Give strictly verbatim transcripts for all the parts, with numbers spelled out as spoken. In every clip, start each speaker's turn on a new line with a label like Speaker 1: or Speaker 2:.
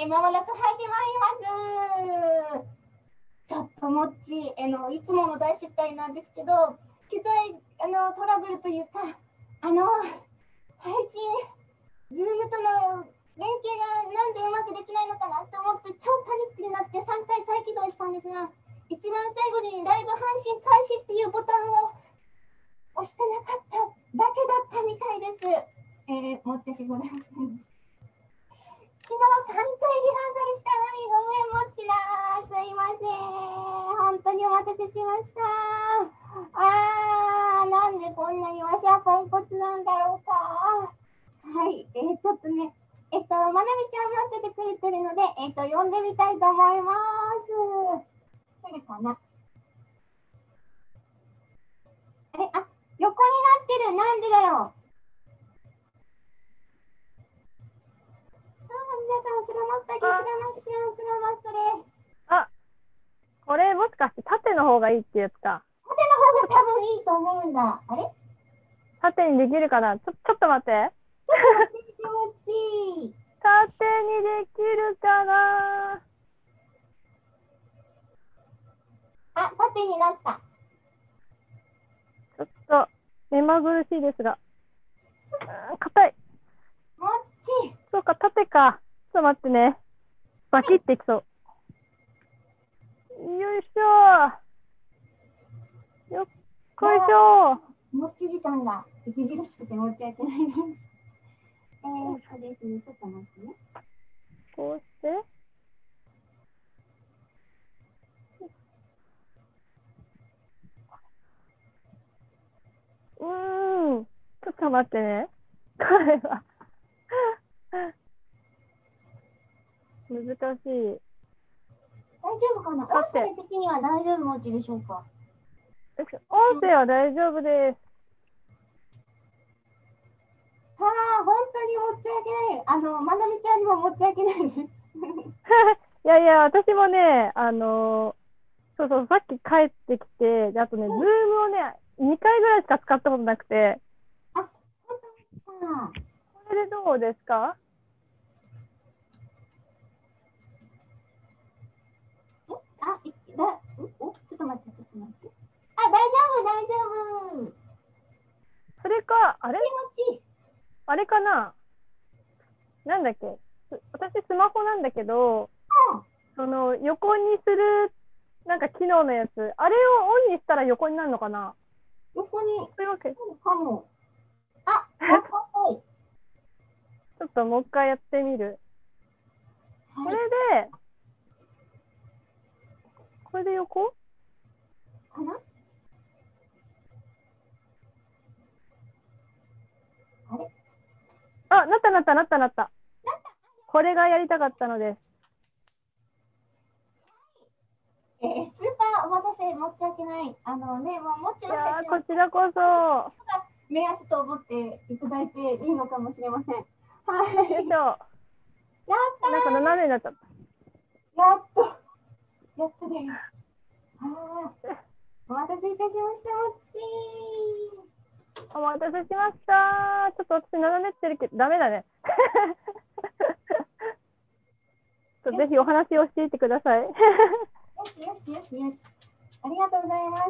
Speaker 1: ー、まもなく始まります。ちょっともっち、あのいつもの大失態なんですけど、機材あのトラブルというか、あの配信、ズームとの連携がなんでうまくできないのかなって思って超パニックになってさんかい再起動したんですが、一番最後にライブ配信開始っていうボタンを押してなかっただけだったみたいです。えー、申し訳ございませんでした。昨日さんかいリハーサルしたのにごめんもっちだー。すいません。本当にお待たせしました。あー、なんでこんなにわしはポンコツなんだろうか。はい、えー、ちょっとね、えっと、まなみちゃん待っててくれてるので、えっと、呼んでみたいと思います。来るかな。あれ、あ、横になってる。なんでだろう。皆さん、スラマッタギ、スラマッシュ、スラマッソレ。
Speaker 2: あ、これもしかして縦の方がいいってやつか。
Speaker 1: 縦の方が多分いいと思うんだ。あれ
Speaker 2: 縦にできるかな。ちょ、ちょっと待って。
Speaker 1: ちょっとやってみてもっち。
Speaker 2: 縦にできるかな。
Speaker 1: あ、縦になった。
Speaker 2: ちょっと目まぐるしいですが。硬い。
Speaker 1: もっち。
Speaker 2: そうか、縦か。ちょっと待ってね。バキっていきそう。よいしょ。よっこいしょ。
Speaker 1: もっち時間が著しくて申し訳ないです。えー、そうですね。ちょっと待ってね。
Speaker 2: こうして。うーん。ちょっと待ってね。これは難しい。
Speaker 1: 大丈夫かな。音声的には大丈夫もっちでしょうか。
Speaker 2: 音声は大丈夫です。
Speaker 1: はあ、本当に申し訳ない。あの、まなみちゃんにも申し訳ないです。
Speaker 2: いやいや、私もね、あのー、そうそう、さっき帰ってきて、であとね、ズームをね、にかいぐらいしか使ったことなくて。
Speaker 1: あ、本当ですか。
Speaker 2: これでどうですか？
Speaker 1: あ、いだ、お、ちょっと待って、ちょっと待って。あ、大丈夫、大丈夫。
Speaker 2: それか、あれ
Speaker 1: 気持ちいい。
Speaker 2: あれかな、なんだっけ、私スマホなんだけど、
Speaker 1: うん、
Speaker 2: その横にするなんか機能のやつ、あれをオンにしたら横になるのかな。
Speaker 1: 横に、
Speaker 2: そういうわけ。
Speaker 1: かも。あ、なんかっぽい。
Speaker 2: ちょっともう一回やってみる。
Speaker 1: はい、
Speaker 2: これで、これで横
Speaker 1: かな。あれ
Speaker 2: あ、なったなったなったなった。これがやりたかったのです。
Speaker 1: えー、スーパーお待たせ、申し訳ない。あのね、もうもちろん、
Speaker 2: いやこちらこそ。
Speaker 1: 目安と思っていただいていいのかもしれません。はい。よいしょ。やったー。
Speaker 2: なんか斜めになっちゃった。
Speaker 1: やっと。やっとだよ。ああ。お待たせいたしました、もっち
Speaker 2: ー。お待たせしました。ちょっと私斜めってるけど、ダメだね。ぜひお話をしていてください。よ
Speaker 1: しよしよしよし。ありがとうございます。はい。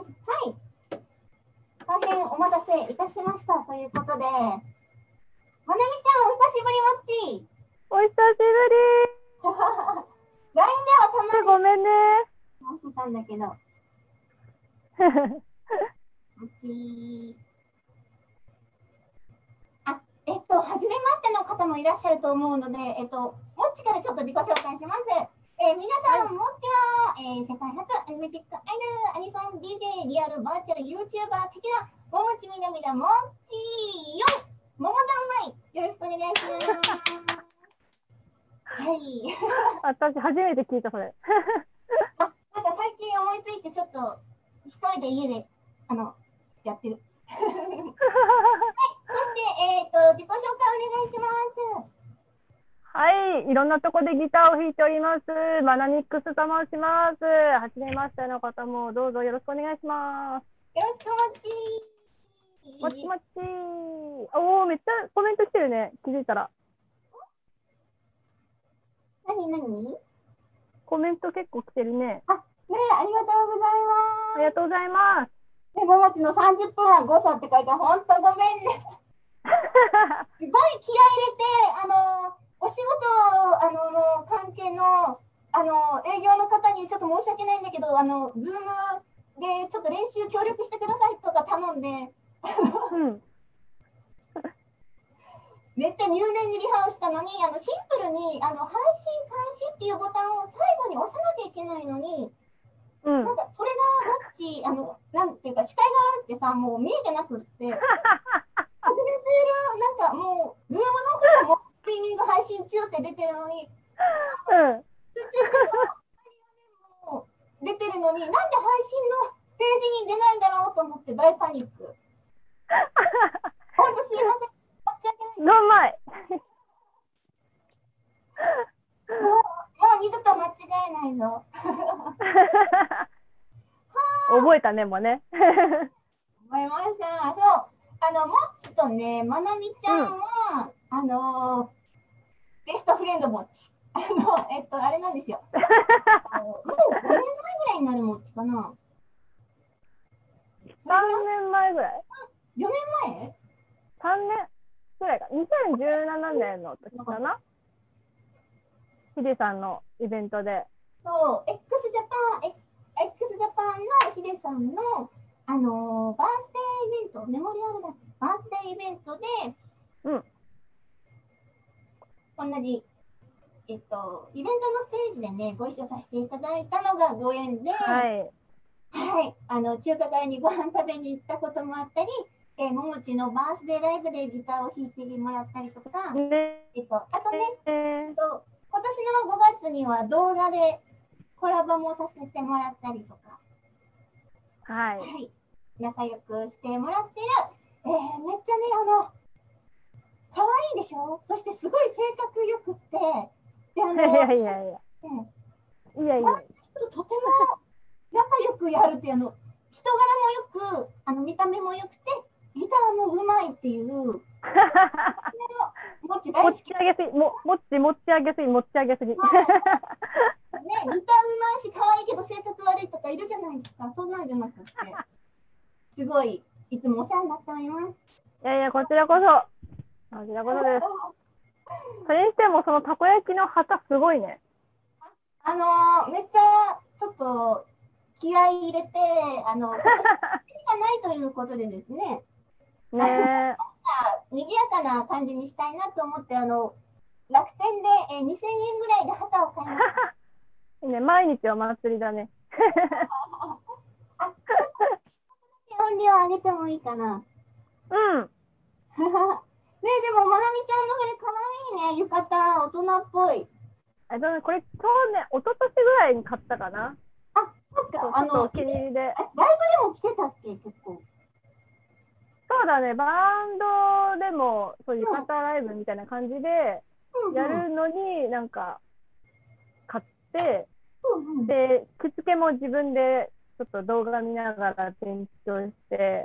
Speaker 1: 大変お待たせいたしましたということで、まなみちゃん、お久しぶり、もっち。
Speaker 2: お久しぶり。
Speaker 1: ライン ではたまに。
Speaker 2: ごめんね。
Speaker 1: 申してたんだけど。もっち。あ、えっと、はじめましての方もいらっしゃると思うので、えっと、もっちからちょっと自己紹介します。えー、皆さん、もっちは、えー、世界初アニメチックアイドル、アニソン ディージェー、リアルバーチャル YouTuber 的なももちみなみなもっちよももざんまい、よろしくお願いします。はい。
Speaker 2: 私、初めて聞いた、それ。
Speaker 1: あ、なんか最近思いついて、ちょっと一人で家であのやってる。はい。そして、えっと、自己紹介お願いします。
Speaker 2: はい、いろんなとこでギターを弾いております。マナミックスと申します。はじめましての方もどうぞよろしくお願いします。
Speaker 1: よろしくもっちー。
Speaker 2: もちもちー。おー、めっちゃコメントしてるね。気づいたら。
Speaker 1: 何何
Speaker 2: コメント結構来てるね。
Speaker 1: あ、ねえ、ありがとうござい
Speaker 2: ありがとうございます。
Speaker 1: ます。で、ももちのさんじゅっぷんは誤差って書いて、ほんとごめんね。すごい気合い入れて、あの、お仕事あのの関係の、あの、営業の方にちょっと申し訳ないんだけど、あの、ズームでちょっと練習協力してくださいとか頼んで、
Speaker 2: うん。
Speaker 1: めっちゃ入念にリハをしたのに、あのシンプルにあの配信開始っていうボタンを最後に押さなきゃいけないのに、
Speaker 2: うん。
Speaker 1: なんかそれがもっち、あの、なんていうか視界が悪くてさ、もう見えてなくって、始めている、なんかもう、ズームの方もストリーミング配信中って出てるのに、
Speaker 2: うん。
Speaker 1: 集中してるのも出てるのに、なんで配信のページに出ないんだろうと思って大パニック。ほんとすいません。申し訳ない。
Speaker 2: どんまい。
Speaker 1: もう、もう二度と間違えないぞ。
Speaker 2: 覚えたね、もうね。
Speaker 1: 思いました。そう。あの、もっちとね、まなみちゃんは、うん、あの、ベストフレンドもっち。あの、えっと、あれなんですよ。あのもうごねんまえぐらいになるもっちかな。
Speaker 2: さんねんまえぐらい
Speaker 1: ?よねんまえ
Speaker 2: ?さんねんぐらいか。にせんじゅうななねんの時かな。ヒデさんのイベントで。
Speaker 1: そう、X ジャパン、X ジャパンのヒデさんの、あのー、バースデーイベント、メモリアルだ、バースデーイベントで、
Speaker 2: うん。
Speaker 1: 同じ、えっと、イベントのステージでね、ご一緒させていただいたのがご縁で、
Speaker 2: はい。
Speaker 1: はい、あの中華街にご飯食べに行ったこともあったり、えー、ももちのバースデーライブでギターを弾いてもらったりとか、ね、えっと、あとね、えっと、今年のごがつには動画でコラボもさせてもらったりとか、
Speaker 2: はい、
Speaker 1: はい、仲良くしてもらってる、えー、めっちゃね、あの、可愛いでしょ、そしてすごい性格よくって、で、あの、
Speaker 2: いやいやいや。
Speaker 1: ね、
Speaker 2: いやいや。
Speaker 1: ととても仲良くやるっていうの、人柄もよく、あの見た目もよくて、ギターもうまいっていう。もち大好き。
Speaker 2: 持ち上げすぎ、も、もち持ち上げすぎ、持ち上げすぎ。ね、ギター
Speaker 1: うまいし、可愛いけど性格悪いとかいるじゃないですか。そんなんじゃなくて、すごい、いつもお世話になっております。
Speaker 2: いやいや、こちらこそ。こちらこそです。それにしても、そのたこ焼きの旗すごいね。
Speaker 1: あのー、めっちゃ、ちょっと、気合い入れて、あの、今年がないということでですね。
Speaker 2: ねえ。
Speaker 1: 賑やかな感じにしたいなと思って、あの、楽天で、えー、にせんえんぐらいで旗を買いました。
Speaker 2: ね、毎日お祭りだね。
Speaker 1: あ、ちょっと音量上げてもいいかな。
Speaker 2: うん。
Speaker 1: ねえ、でも、まなみちゃんのそれかわいいね、浴衣、大人っぽい。
Speaker 2: あ、でもこれ、去年、一昨年ぐらいに買ったかな。
Speaker 1: あ、そっか、あの、
Speaker 2: お気に入りで。
Speaker 1: ライブでも着てたっけ、結構。
Speaker 2: そうだね、バンドでも、そういう浴衣ライブみたいな感じで、やるのになんか、買って、
Speaker 1: うんうん、
Speaker 2: で、着付けも自分で、ちょっと動画見ながら転調して、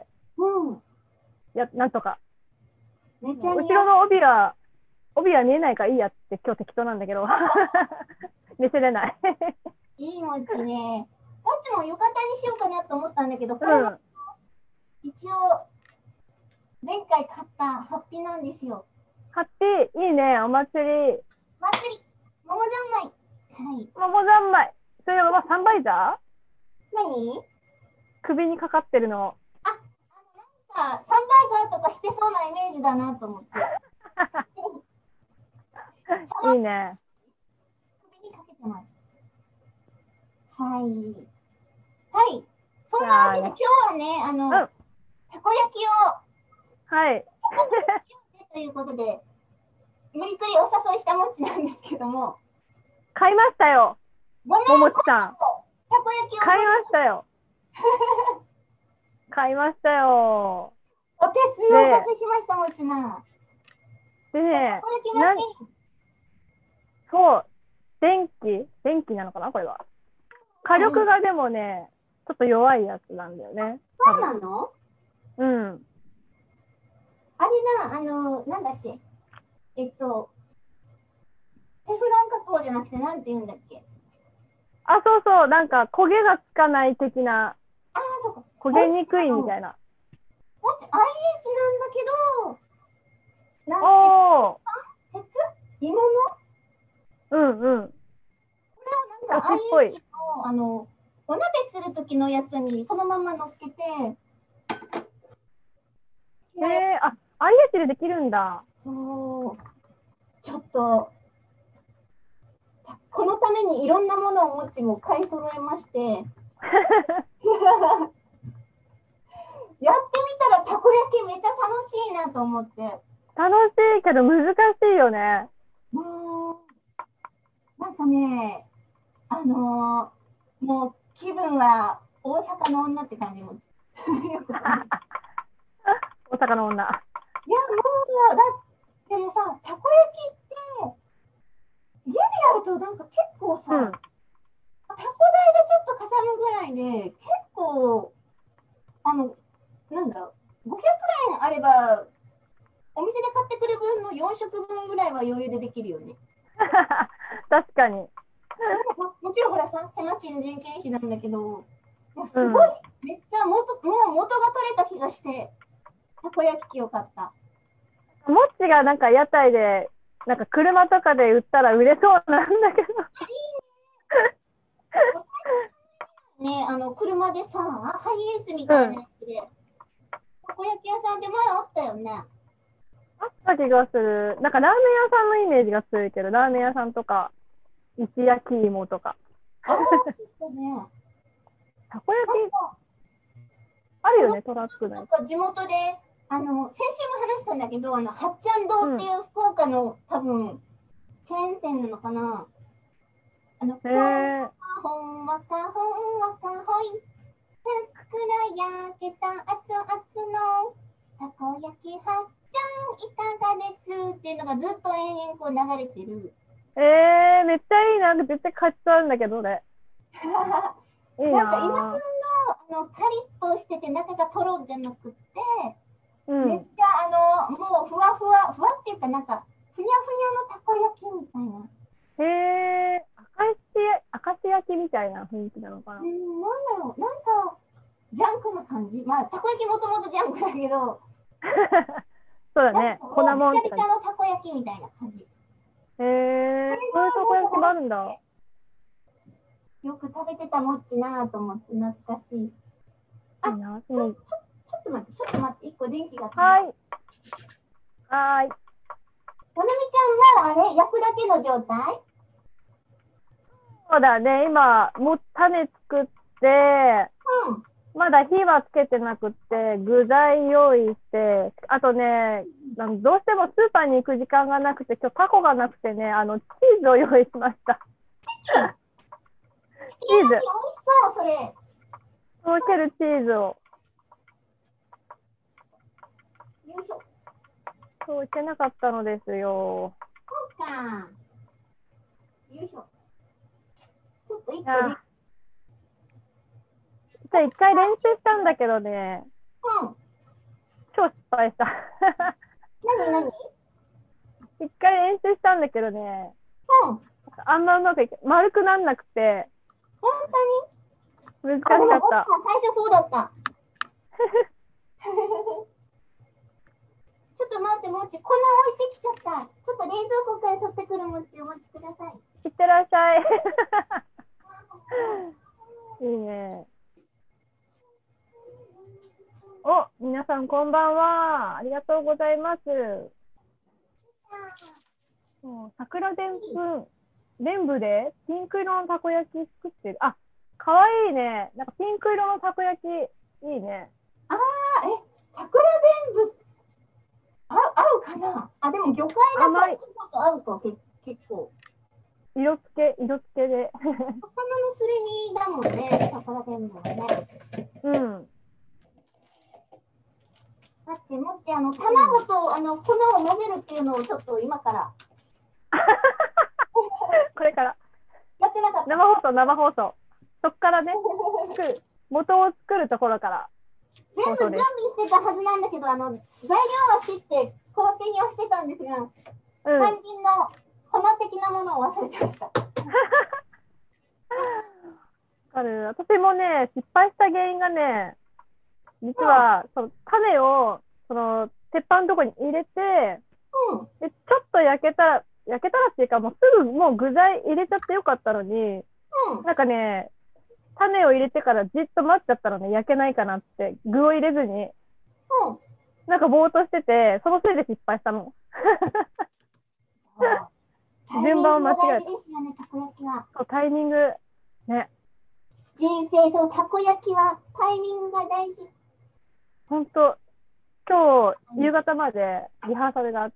Speaker 1: うん、
Speaker 2: や、なんとか。
Speaker 1: めっちゃ
Speaker 2: 後ろの帯は、帯は見えないからいいやって今日適当なんだけど見せれない
Speaker 1: いいもちね。もっちも浴衣にしようかなと思ったんだけど、これは一応前回買ったハッピーなんですよ。
Speaker 2: ハッピー、いいね、お祭り。
Speaker 1: 祭り、桃三昧。はい。
Speaker 2: 桃三昧。それはサンバイザ
Speaker 1: ー？何？
Speaker 2: 首にかかってるの。
Speaker 1: あ、あのなんかサンバイザーとかしてそうなイメージだなと思って。
Speaker 2: いいね。
Speaker 1: 首にかけてます。はい。はい。そんなわけで今日はね、あの、うん、たこ焼きを、
Speaker 2: はい。
Speaker 1: ということで、無理くりお誘いしたもっちなんですけども。
Speaker 2: 買いましたよ。
Speaker 1: ごめん、
Speaker 2: ももちさん。
Speaker 1: たこ焼きを
Speaker 2: 買いましたよ。買いましたよ。
Speaker 1: お手数をおかけしました、もちな。
Speaker 2: でね、なんそう、電気電気なのかなこれは。火力がでもね、ちょっと弱いやつなんだよね。
Speaker 1: そうなの？
Speaker 2: うん。
Speaker 1: あれな、あの、なんだっけ。えっと、鉄テフロン加工じゃなくて、なんて言うんだっけ。
Speaker 2: あ、そうそう、なんか焦げがつかない的な、
Speaker 1: ああ、そうか。
Speaker 2: 焦げにくいみたいな。
Speaker 1: もち アイエイチ なんだけど、なんて、
Speaker 2: おー、
Speaker 1: 鉄鋳物
Speaker 2: うんうん。
Speaker 1: これをなんか
Speaker 2: 鉄っぽい
Speaker 1: アイエイチ の、あの、お鍋する時のやつにそのまま乗っけて、
Speaker 2: えー、あ、アイエイチ でできるんだ。
Speaker 1: そう、ちょっと、このためにいろんなものをもちも買い揃えまして、やってみたらたこ焼きめっちゃ楽しいなと思って。
Speaker 2: 楽しいけど難しいよね。
Speaker 1: もう、なんかね、あのー、もう気分は大阪の女って感じも。
Speaker 2: 大阪の女。
Speaker 1: いや、もう、だでもさ、たこ焼きって、家でやるとなんか結構さ、
Speaker 2: うん、
Speaker 1: タコ代がちょっとかさむぐらいで、結構、あの、なんだ、ごひゃくえんあれば、お店で買ってくる分のよん食分ぐらいは余裕でできるよね。
Speaker 2: 確かに。
Speaker 1: も, もちろんほらさ、手間賃人件費なんだけど、いやすごい、うん、めっちゃ元、もう元が取れた気がして、たこ焼き器を買った。
Speaker 2: もっちがなんか屋台で、なんか車とかで売ったら売れそうなんだけど。
Speaker 1: ね、あの車でさ、ハイエースみたいなやつで、うん、たこ焼き屋さんで前あったよね。
Speaker 2: あった気がする。なんかラーメン屋さんのイメージが強いけど、ラーメン屋さんとか、石焼き芋とか。
Speaker 1: ああ、そうだね。
Speaker 2: たこ焼きあるよね、トラックの。
Speaker 1: 地元で、あの、先週も話したんだけど、あの、はっちゃん堂っていう福岡の、うん、多分、チェーン店なのかな。あの、
Speaker 2: へー。
Speaker 1: ほんわかほんわかほい、ふっくら焼けた熱々のたこ焼きはっちゃんいかがですっていうのがずっと延々こう流れてる。
Speaker 2: えー、めっちゃいいな。絶対買っちゃうんだけど、俺。いいな。
Speaker 1: なんか今風の、あのカリッとしてて中がとろじゃなくて、うん、めっちゃあのもうふわふわ、ふわっていうかなんかふにゃふにゃのたこ焼きみたいな。
Speaker 2: へえー、明石焼きみたいな雰囲気なのかな。
Speaker 1: うん、なんだろう、なんかジャンクな感じ。まあ、たこ焼きもともとジャンクだけど、
Speaker 2: そうだね、粉もん
Speaker 1: って感じ。ビチャビチャのたこ焼きみたいな感じ。
Speaker 2: へえー、そういうたこ焼きもあるんだ。
Speaker 1: よく食べてたもっちなと思って懐かしい。あ、いいな、ちょ、ちょ、ちょっと待って、ちょっと待って、一個電気がついた。
Speaker 2: はい。はい。
Speaker 1: ななみちゃんもあれ、焼くだけの状態？
Speaker 2: そうだね、今、もう種作って、うん、まだ火はつけてなくって、具材用意して、あとね、どうしてもスーパーに行く時間がなくて、今日タコがなくてね、あの、チーズを用意しました。
Speaker 1: チキンチキン焼き美味しそう、それ。
Speaker 2: とろけるチーズを。
Speaker 1: よいしょ。
Speaker 2: そう、いけなかったのですよ。
Speaker 1: そうか。よいしょ。ちょっと一個で。
Speaker 2: じゃあ一回練習したんだけどね。
Speaker 1: うん。
Speaker 2: 超失敗した。
Speaker 1: 何何？
Speaker 2: 一回練習したんだけどね。
Speaker 1: うん。
Speaker 2: あんまうまくいけ、丸くなんなくて。
Speaker 1: 本
Speaker 2: 当に？難しかった。あ、でも僕
Speaker 1: も最初そうだった。ちょっと待って、もち、粉置いてきちゃった。ちょっと冷蔵庫から取ってくるもち、お待ちください。
Speaker 2: いってらっしゃい。いいね。お、皆さんこんばんは。ありがとうございます。もう桜でんぷん、全部でピンク色のたこ焼き作ってる。あ、かわいいね。なんかピンク色のたこ焼き、いいね。
Speaker 1: ああ、え、桜でんぶ合う、合うかなあ、でも魚介だと合うか、結構。
Speaker 2: 色付け、色付けで。
Speaker 1: 魚のすり身だもんね、桜でんぶはね。
Speaker 2: うん。
Speaker 1: だって、もっち、あの、卵と、あの、粉を混ぜるっていうのをちょっと今から。
Speaker 2: これから。
Speaker 1: やってなかった。
Speaker 2: 生放送、生放送。そっからね、作る、元を作るところから。
Speaker 1: 全部準備してたはずなんだけど、あの、材料は切って小分けにはしてたんですが、うん、肝心の粉的なものを忘れてました。
Speaker 2: ある。私もね、失敗した原因がね、実は、うん、その種をその鉄板のとこに入れて、うん、でちょっと焼けたら、焼けたらっていうか、もうすぐもう具材入れちゃってよかったのに、うん、なんかね、種を入れてからじっと待っちゃったらね、焼けないかなって、具を入れずに、うん、なんかぼーっとしてて、そのせいで失敗したの。順番を間違えた。
Speaker 1: 大事ですよね、たこ焼きは。
Speaker 2: そう、タイミング。ね。
Speaker 1: 人生とたこ焼きはタイミングが大事。
Speaker 2: ほんと、今日夕方までリハーサルがあって、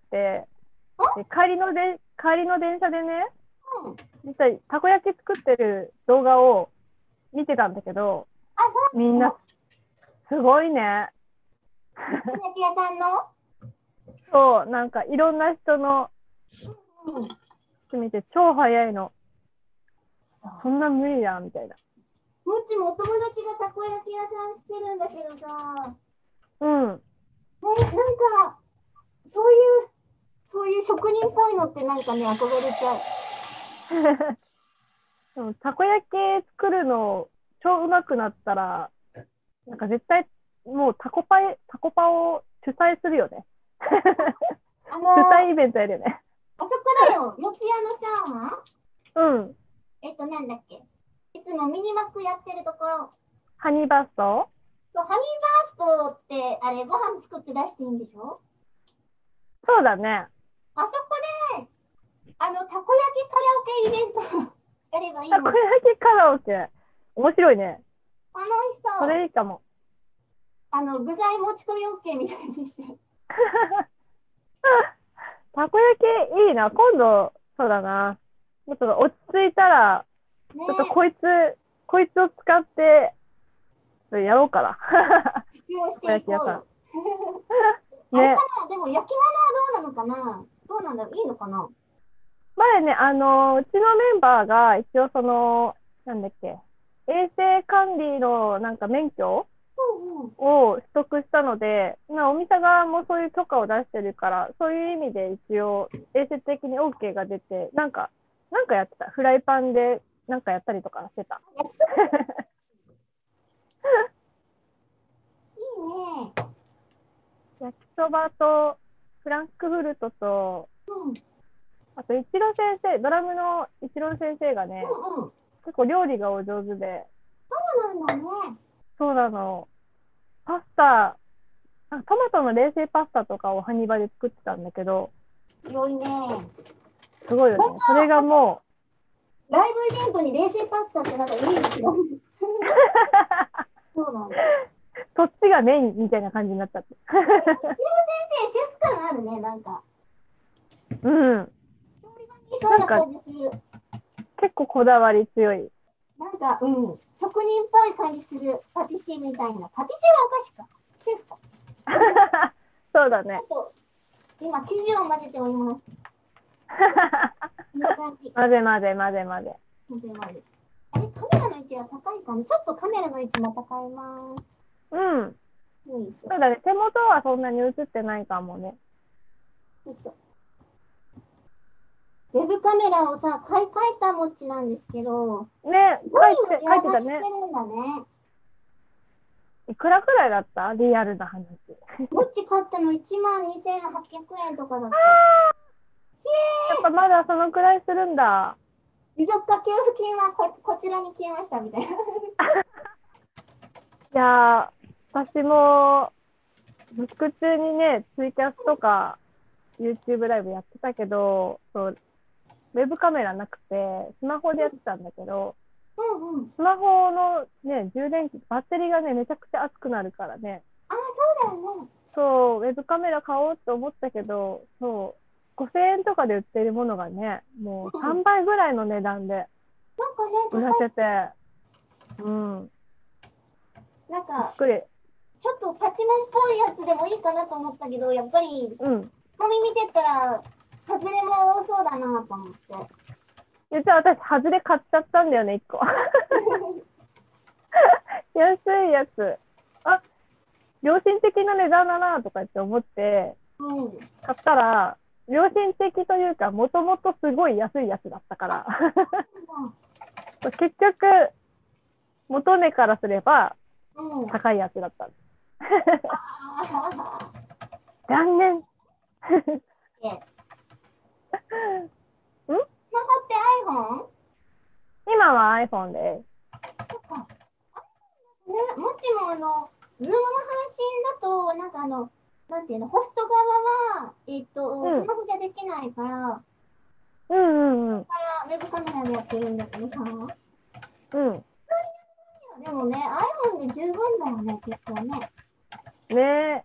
Speaker 2: で帰りので帰りの電車でね、うん、実際たこ焼き作ってる動画を見てたんだけど、
Speaker 1: あ、そう
Speaker 2: みんなすごいね。
Speaker 1: たこ焼き屋さんの
Speaker 2: そう、なんかいろんな人の見て超早いの。そんな無理やみたいな。
Speaker 1: もっちもお友達がたこ焼き屋さんしてるんだけどさ、
Speaker 2: うん。
Speaker 1: ね、なんかそういうそういう職人っぽいのってなんかね、憧れちゃう。
Speaker 2: でもたこ焼き作るの超うまくなったら、なんか絶対もうタコパイタコパを主催するよね。あのー、主催イベントやるよね。
Speaker 1: あそこだよ、四谷のさ、
Speaker 2: うん。
Speaker 1: えっとなんだっけ、いつもミニマックやってるところ。
Speaker 2: ハニーバースト？
Speaker 1: そう、ハニーバーストってあれご飯作って出していいんでしょ？
Speaker 2: そうだね。
Speaker 1: あそこで、あの、たこ焼きカラオケイベントやればいいの。
Speaker 2: たこ焼きカラオケ。面白いね。
Speaker 1: 楽しそう。
Speaker 2: それいいかも。
Speaker 1: あの、具材持ち込み OK みたいにして。
Speaker 2: たこ焼きいいな。今度、そうだな。もっと落ち着いたら、ね、ちょっとこいつ、こいつを使って、やろうかな。
Speaker 1: 活用していこうよ。あれかな、でも焼き物はどうなのかな、どうなんだろう、いいのかな。
Speaker 2: 前ね、あの、うちのメンバーが一応その、なんだっけ、衛生管理のなんか免許を取得したので、うんうん、お店側もそういう許可を出してるから、そういう意味で一応衛生的に OK が出て、なんか、なんかやってた。フライパンでなんかやったりとかしてた。
Speaker 1: いいね。
Speaker 2: 焼きそばとフランクフルトと、うん、あと一郎先生、ドラムの一郎先生がね、うんうん、結構料理がお上手で。
Speaker 1: そうなんだね。
Speaker 2: そうなの。パスタ、トマトの冷製パスタとかをハニバで作ってたんだけど、
Speaker 1: 良いね。
Speaker 2: すごいよね。それがも
Speaker 1: う。ライブイベントに冷製パスタってなんかイメージが。そうなんだ。
Speaker 2: そっちがメインみたいな感じになっちゃって。
Speaker 1: 一郎先生、シェフ感あるね、なんか。
Speaker 2: うん。
Speaker 1: 調理場にいそうな感じする。
Speaker 2: 結構こだわり強い。
Speaker 1: なんか、うん。職人っぽい感じする。パティシエみたいな。パティシエはお菓子か。シェフか。
Speaker 2: そうだね。
Speaker 1: 今、生地を混ぜております。
Speaker 2: 混ぜ混ぜ混ぜ混ぜ。
Speaker 1: 混ぜ混ぜ。あれ、カメラの位置が高いかな。ちょっとカメラの位置また変えます。
Speaker 2: うん。そうだね。手元はそんなに映ってないかもね。
Speaker 1: よいしょ。ウェブカメラをさ、買い替えたもっちなんですけど。
Speaker 2: ね、書いて、書いてたね。
Speaker 1: してるんだね。
Speaker 2: いくらくらいだった？リアルな話。
Speaker 1: もっち買ったのいちまんにせんはっぴゃくえんとかだった。
Speaker 2: やっぱまだそのくらいするんだ。
Speaker 1: 持続化給付金は こ, こちらに消えましたみたいな。い
Speaker 2: やー、私も、ブック中にね、ツイキャスとか、YouTube ライブやってたけど、そうウェブカメラなくて、スマホでやってたんだけど、うんうん、スマホのね、充電器、バッテリーがね、めちゃくちゃ熱くなるからね。
Speaker 1: ああ、そうだよね。
Speaker 2: そう、ウェブカメラ買おうと思ったけど、そう、ごせんえんとかで売ってるものがね、もうさんばいぐらいの値段で売らせて、うん。
Speaker 1: なんか、ちょっとパチモンっぽいやつでもいいかなと思ったけど、やっぱり、うん、紙見てたら、外れも多そうだなと思って。
Speaker 2: 実は私、外れ買っちゃったんだよね、いっこ。安いやつ。あ、良心的な値段だなとかって思って、うん、買ったら、 良心的というか、もともとすごい安いやつだったから。結局、元値からすれば、高いやつだった。残念。ん？
Speaker 1: スマホって iPhone？
Speaker 2: 今は iPhone です。
Speaker 1: そっか。ね、もっちもあの、ズームの配信だと、なんかあの、なんていうの、ホスト側は、えっと、
Speaker 2: うん、
Speaker 1: スマホじゃできないから、
Speaker 2: うんうんうん。
Speaker 1: からウェブカメラでやってるんだけどさ。
Speaker 2: うん。
Speaker 1: でもね、iPhone で十分だよね、結構ね。
Speaker 2: ねえ。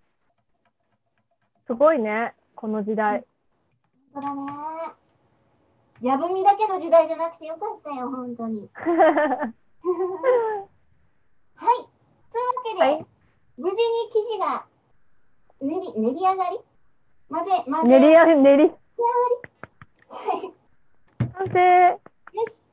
Speaker 2: すごいね、この時代。
Speaker 1: 本当だね。やぶみだけの時代じゃなくてよかったよ、本当に。はい。というわけで、はい、無事に生地が練り、練り上がり混ぜ、混ぜ。
Speaker 2: 練り上がり、練り。
Speaker 1: 練り上がり。
Speaker 2: 完成。
Speaker 1: よし。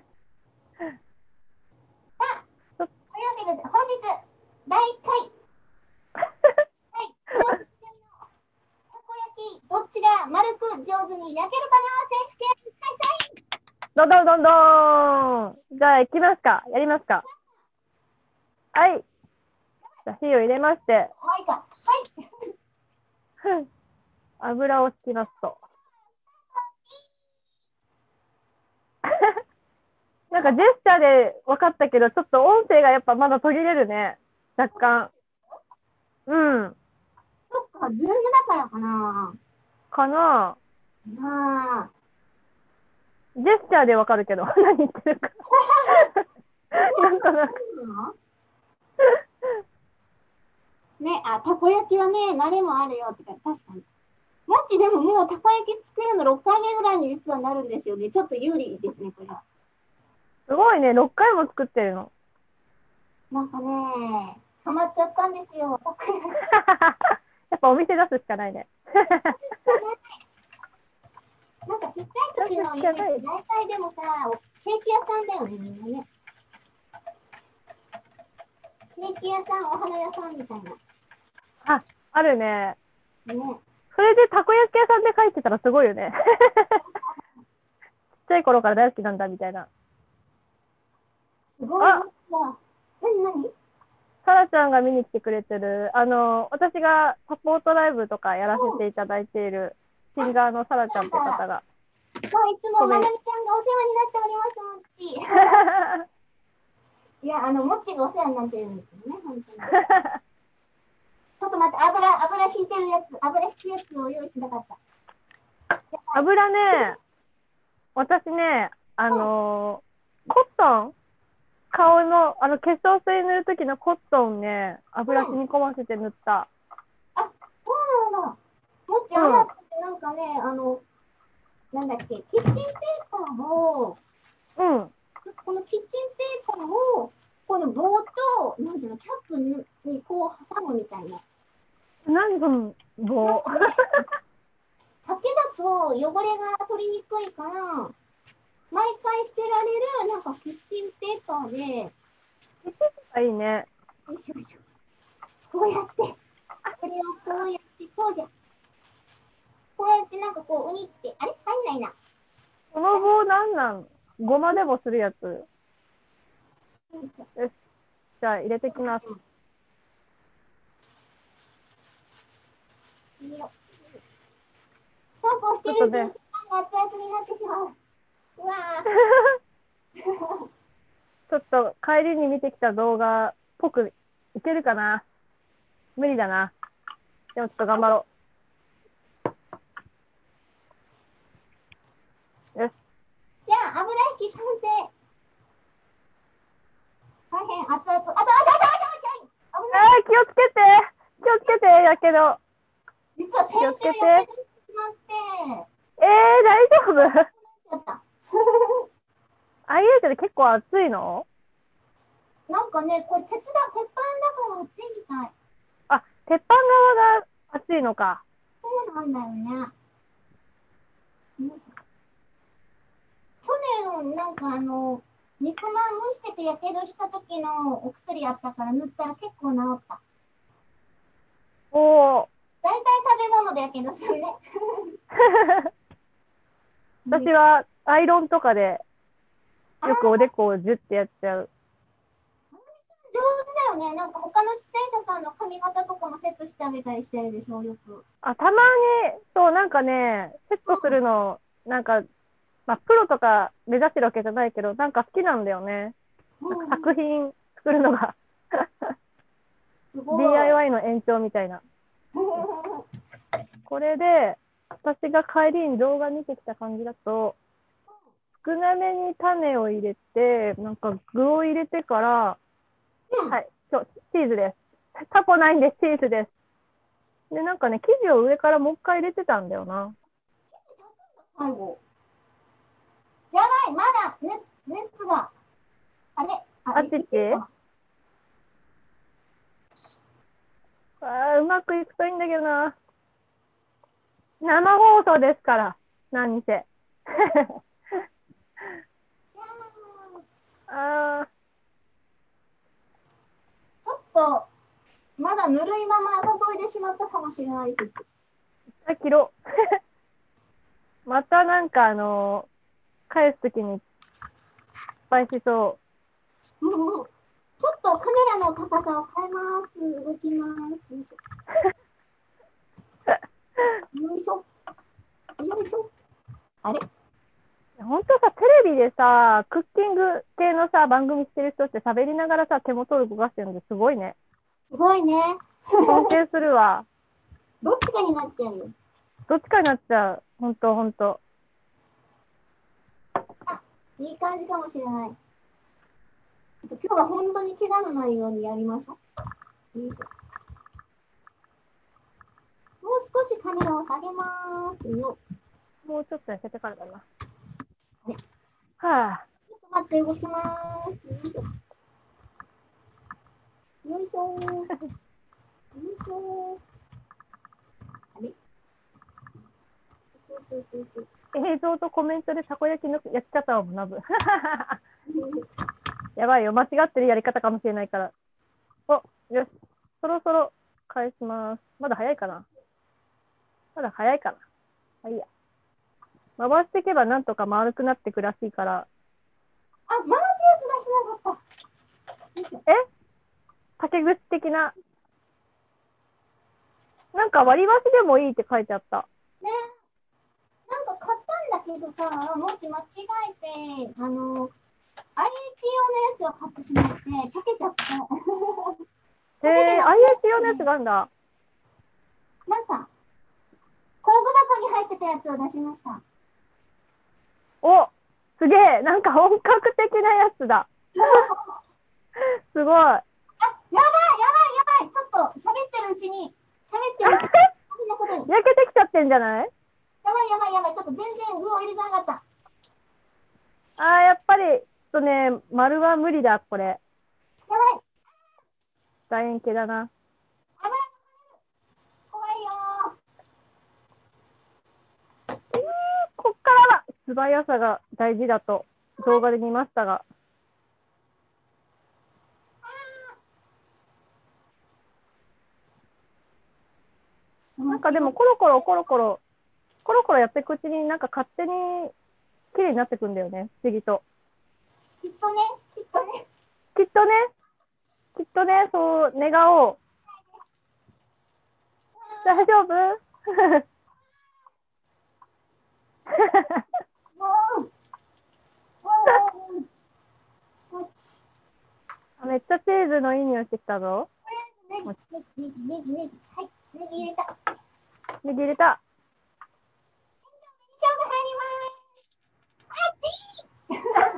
Speaker 1: さあ、というわけで、本日、だいいっかい。はい、お餅つみのたこ焼き、どっちが丸く上手に焼けるかな、選手権開催。
Speaker 2: どんどんどんどん。じゃあ、行きますか。やりますか。はい。じゃあ、火を入れまして。
Speaker 1: はい。か。
Speaker 2: はい。油を引きますと。なんかジェスチャーで分かったけど、ちょっと音声がやっぱまだ途切れるね。若干。うん。
Speaker 1: そっか、ズームだからかな。
Speaker 2: かな
Speaker 1: ぁ。まあ。
Speaker 2: ジェスチャーで分かるけど、何言ってるか。なんとなく。
Speaker 1: ね、あ、たこ焼きはね、慣れもあるよってか、確かに。もっちでももうたこ焼き作るのろっかいめぐらいに実はなるんですよね。ちょっと有利ですね、これは。
Speaker 2: すごいね、ろっかいも作ってるの。
Speaker 1: なんかね、ハマっちゃったんですよ。
Speaker 2: やっぱお店出すしかないね。
Speaker 1: なんかちっちゃい時の夢って大体でもさ、ケーキ屋さんだよね、みんなね。ケーキ屋さん、お花屋さんみたいな。
Speaker 2: あ、あるね。
Speaker 1: ね。
Speaker 2: それでたこ焼き屋さんで書いてたらすごいよね。ちっちゃい頃から大好きなんだみたいな。
Speaker 1: すごいわ。何何？
Speaker 2: さらちゃんが見に来てくれてる、あの、私がサポートライブとかやらせていただいているシンガーのさらちゃんって方が。
Speaker 1: もういつもまなみちゃんがお世話になっております、もっち。いや、あの、もっちがお世話になってるんですよね、本当に。ちょっと待って、油、油引いてるやつ、油引くやつを用意しなかった。
Speaker 2: 油ね、私ね、あのー、コットン顔の、あの、化粧水塗るときのコットンね、油染み込ませて塗った。
Speaker 1: うん、あ、そうなんだ。もっち、あなたってなんかね、あの、なんだっけ、キッチンペーパーを、
Speaker 2: うん。
Speaker 1: このキッチンペーパーを、この棒と、なんていうの、キャップににこう挟むみたいな。
Speaker 2: 何その棒。
Speaker 1: ハケだと汚れが取りにくいから、毎回捨てられる、なんかキッチンペーパーで、キッチン
Speaker 2: ペーパーいいね。
Speaker 1: よいしょよいしょ。こうやって、これをこうやって、こうじゃ。こうやってなんかこう、ウニって、あれ入んないな。
Speaker 2: この棒なんなん？ごまでもするやつ。よし。じゃあ入れてきます。
Speaker 1: いいよ。そうこうしてるうちに、パンが熱々になってしまう。うわぁ。
Speaker 2: ちょっと帰りに見てきた動画っぽくいけるかな？無理だな。でもちょっと頑張ろう。よし。
Speaker 1: じゃあ、油引き完成。大変熱々。あちょあちょあちょあちょあ危ない。
Speaker 2: あー、気をつけて。気をつけて、やけど。
Speaker 1: 実は先週やってしまって。
Speaker 2: えー、大丈夫？
Speaker 1: ちゃった。
Speaker 2: ああいうのって結構熱いの？
Speaker 1: なんかね、これ鉄だ、鉄板だから熱いみたい。
Speaker 2: あ、鉄板側が熱いのか。
Speaker 1: そうなんだよね。去年、なんかあの、肉まん蒸しててやけどした時のお薬あったから塗ったら結構治った。
Speaker 2: おお。
Speaker 1: 大体食べ物でやけどするね。
Speaker 2: 私はアイロンとかでよくおでこをジュッてやっちゃう。
Speaker 1: 上手だよね。なんか他の出演者さんの髪型とかもセットしてあげたりしてるでしょ、よく。
Speaker 2: あ、たまに、そう、なんかね、セットするの、なんか、まあ、プロとか目指してるわけじゃないけど、なんか好きなんだよね。なんか作品作るのが
Speaker 1: すごい。
Speaker 2: ディーアイワイ の延長みたいな。これで、私が帰りに動画見てきた感じだと、少なめに種を入れて、なんか具を入れてから、
Speaker 1: うん、
Speaker 2: はい、そう、チーズです。タコないんです、チーズです。で、なんかね、生地を上からもう一回入れてたんだよな。
Speaker 1: 最後。やばい、まだ、ね、熱が。あれ
Speaker 2: あっちっちあーうまくいくといいんだけどな。生放送ですから、何せ。あ
Speaker 1: ちょっと、まだぬるいまま注いでしまったかもしれないです。
Speaker 2: ー、切ろう。またなんかあのー、返すときに失敗しそう。
Speaker 1: ちょっとカメラの高さを変えます。動きます。よいしょ。よいしょ。よいしょ。あれ
Speaker 2: 本当さ、テレビでさ、クッキング系のさ、番組してる人って喋りながらさ、手元を動かしてるのですごいね。
Speaker 1: すごいね。
Speaker 2: 尊敬するわ。
Speaker 1: どっちかになっちゃうよ。
Speaker 2: どっちかになっちゃう。ほんとほんと。
Speaker 1: あ、いい感じかもしれない。今日は本当に怪我のないようにやりましょう。よいしょ。もう少しカメラを下げますよ。
Speaker 2: もうちょっと痩せてからだな。
Speaker 1: あれ
Speaker 2: はあ。
Speaker 1: ちょっと待って、動きます。よいしょ。よいしょ。よいしょ。あれスススス。
Speaker 2: 映像とコメントでたこ焼きの焼き方を学ぶ。やばいよ、間違ってるやり方かもしれないから。お、よし。そろそろ返します。まだ早いかなまだ早いかなあ、いいや。回していけばなんとか丸くなってくらしいから。
Speaker 1: あ、回すやつ出しなかった。
Speaker 2: え竹串的な。なんか割り箸でもいいって書いてあった。
Speaker 1: ね。なんか買ったんだけどさ、もち間違えて、あの、アイエイチ 用のやつを買ってしまって、溶けちゃった。
Speaker 2: えー、アイエイチ 用のやつがあるんだ。
Speaker 1: なんか、工具箱に入ってたやつを出しました。
Speaker 2: お、すげえ、なんか本格的なやつだ。すごい。あ、やばい、やばい、
Speaker 1: やばい。ちょっと喋ってるうちに、喋ってるうちに、そんなことに。
Speaker 2: 焼けてきちゃってんじゃない
Speaker 1: やばい、やばい、やばい。ちょっと全然具を入れてなかった。
Speaker 2: あー、やっぱり、ちょっとね、丸は無理だ、これ。
Speaker 1: やばい。
Speaker 2: 楕円形だな。
Speaker 1: 危ない。怖いよ
Speaker 2: ー。こっからは素早さが大事だと動画で見ましたが。なんかでもコロコロコロコロ、コロコロやっていくうちになんか勝手に綺麗になってくんだよね、不思議と。
Speaker 1: きっとね、きっとね。
Speaker 2: きっとね、きっとね、そう願おう。大丈夫
Speaker 1: もう、もう、もう、
Speaker 2: めっちゃチーズのいい匂いしてきたぞ。
Speaker 1: ネギ、ネギ、ネギ、ネギ、はい、ネギ入れた。
Speaker 2: ネギ入れた。
Speaker 1: 生姜入ります。あっちー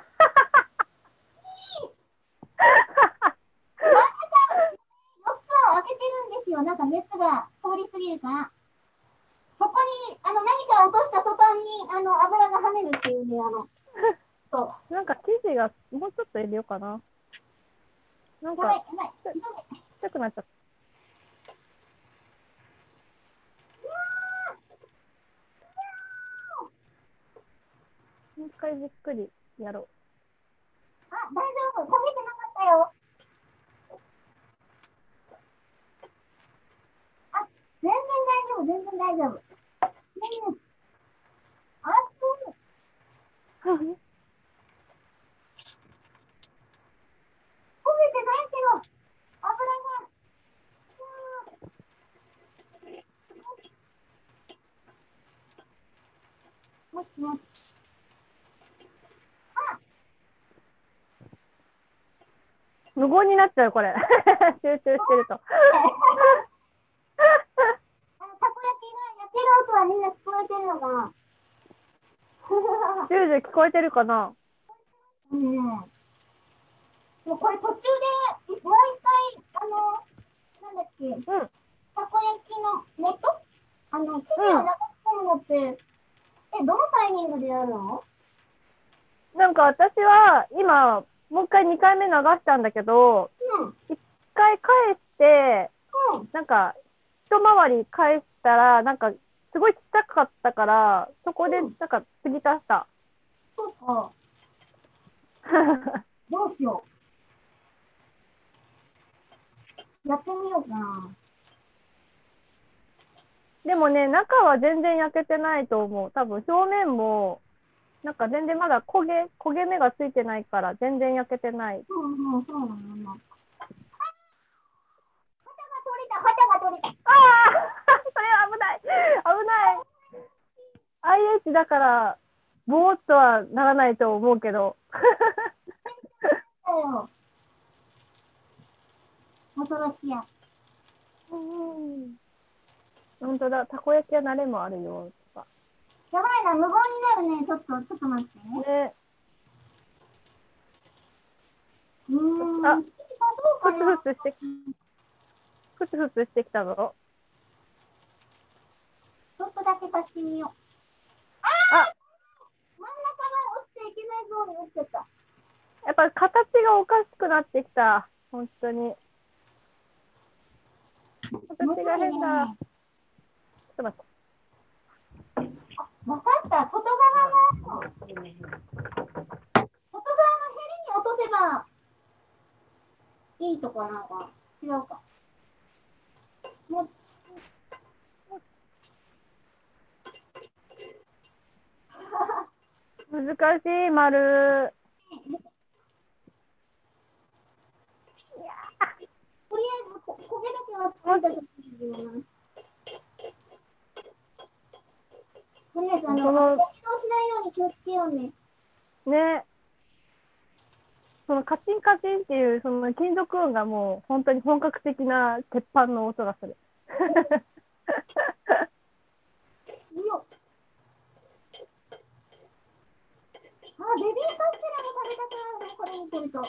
Speaker 1: なんかモッツを開けてるんですよ。なんか熱が通り過ぎるから。そこにあの何か落とした途端にあの油が跳ねるっていうんで、あの、そう。
Speaker 2: なんか生地がもうちょっと入れようかな。なんか、
Speaker 1: やばい、やばい。
Speaker 2: ちっちゃくなっちゃった。もう一回じっくりやろう。
Speaker 1: あ、大丈夫。焦げてなかったよ。あ、全然大丈夫、全然大丈夫。全然ないけど、油が。もちもち。あ、
Speaker 2: 無言になっちゃう、これ。集中してると。
Speaker 1: あの、たこ焼きが焼ける音はみんな聞こえてるのかな。
Speaker 2: ジュージュー聞こえてるかな。
Speaker 1: うん。もうこれ途中で、もう一回、あの、なんだっけ、
Speaker 2: うん。
Speaker 1: たこ焼きの素あの、生地を
Speaker 2: うん
Speaker 1: 流し込むのって、え、どのタイミングでやるの？
Speaker 2: なんか私は今、もう一回にかいめ流したんだけど、
Speaker 1: うん。
Speaker 2: いっかい返して、
Speaker 1: うん。
Speaker 2: なんか、一回り返したら、なんか、すごいちっちゃかったから、そこで、
Speaker 1: うん
Speaker 2: なんか、継ぎ足した。
Speaker 1: そうか。どうしよう。やってみようかな。
Speaker 2: でもね、中は全然焼けてないと思う。多分、表面も、なんか全然まだ焦げ、焦げ目がついてないから、全然焼けてない。
Speaker 1: うんうん、そうなのな。取れた、旗が取れた。
Speaker 2: ああそれは危ない危ない アイエイチ だから、ぼーっとはならないと思うけど。
Speaker 1: だよ。恐ろしいや。
Speaker 2: うん。本当だ、たこ焼きは慣れもあるよ、とか。
Speaker 1: やばいな、無言になるね。ちょっと、ちょっと待ってね。
Speaker 2: ね。
Speaker 1: うー
Speaker 2: あ、
Speaker 1: ん。どうか
Speaker 2: ふつ
Speaker 1: な。
Speaker 2: ふつして、ふつふつしてきたぞ。
Speaker 1: ちょっとだけ足してみよう。
Speaker 2: あ、
Speaker 1: 真ん中が落ちちゃいけないゾーンに落ちちゃった。
Speaker 2: やっぱ形がおかしくなってきた。本当に。形が変だ。ちょっと待って。
Speaker 1: わかった。外側の、外側のヘリに落とせばいいとかなんか違うか。もち。
Speaker 2: 難しい、丸。
Speaker 1: とりあえずこ焦げだけはついたと思うんだけどな。とりあえずあの、
Speaker 2: その
Speaker 1: やけどしないように気をつけようね。
Speaker 2: ね。そのカチンカチンっていうその金属音がもう本当に本格的な鉄板の音がする。
Speaker 1: いいよ。あ、ベビーカステラも食べたくなるね、これ見てると。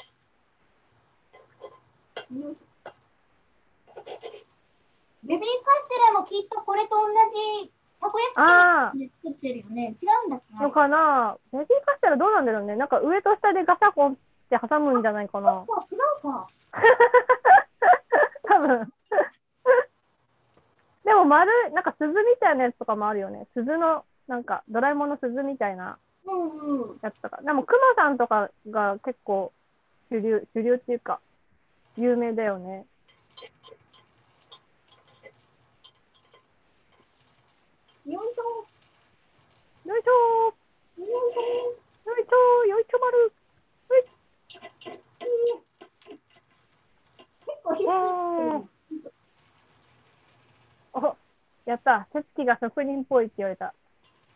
Speaker 1: よいしょ。ベビーカステラもきっとこれと同じたこ焼き器で作ってるよね。違うんだっけ？
Speaker 2: のかな。ベビーカステラどうなんだろうね。なんか上と下でガサコンって挟むんじゃないかな。
Speaker 1: 違うか。
Speaker 2: 多分。でも丸、なんか鈴みたいなやつとかもあるよね。鈴の、なんかドラえもんの鈴みたいな
Speaker 1: うんうん。
Speaker 2: やつとか。でもクマさんとかが結構主流、主流っていうか、有名だよね。
Speaker 1: よいしょ。
Speaker 2: よいしょー。
Speaker 1: よいしょ。
Speaker 2: よいしょー、よいしょ丸。
Speaker 1: 結構必死に。
Speaker 2: お、やった。手つきが職人っぽいって言われた。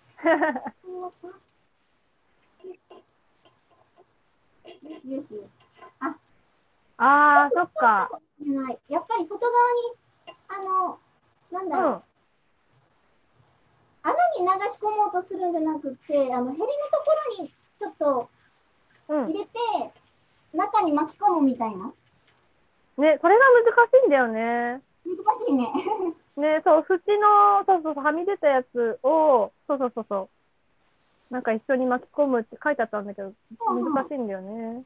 Speaker 1: よしよしよし。あ、
Speaker 2: あー、そっか。
Speaker 1: やっぱり外側に、あの、なんだろう。
Speaker 2: うん。
Speaker 1: 穴に流し込もうとするんじゃなくて、あの、ヘリのところにちょっと
Speaker 2: うん。
Speaker 1: 入れて、中に巻き込むみたいな。
Speaker 2: ね、それが難しいんだよね。
Speaker 1: 難しいね。
Speaker 2: ね、そう、縁の、そうそうそう、はみ出たやつを、そうそうそうそう、なんか一緒に巻き込むって書いてあったんだけど、難しいんだよね。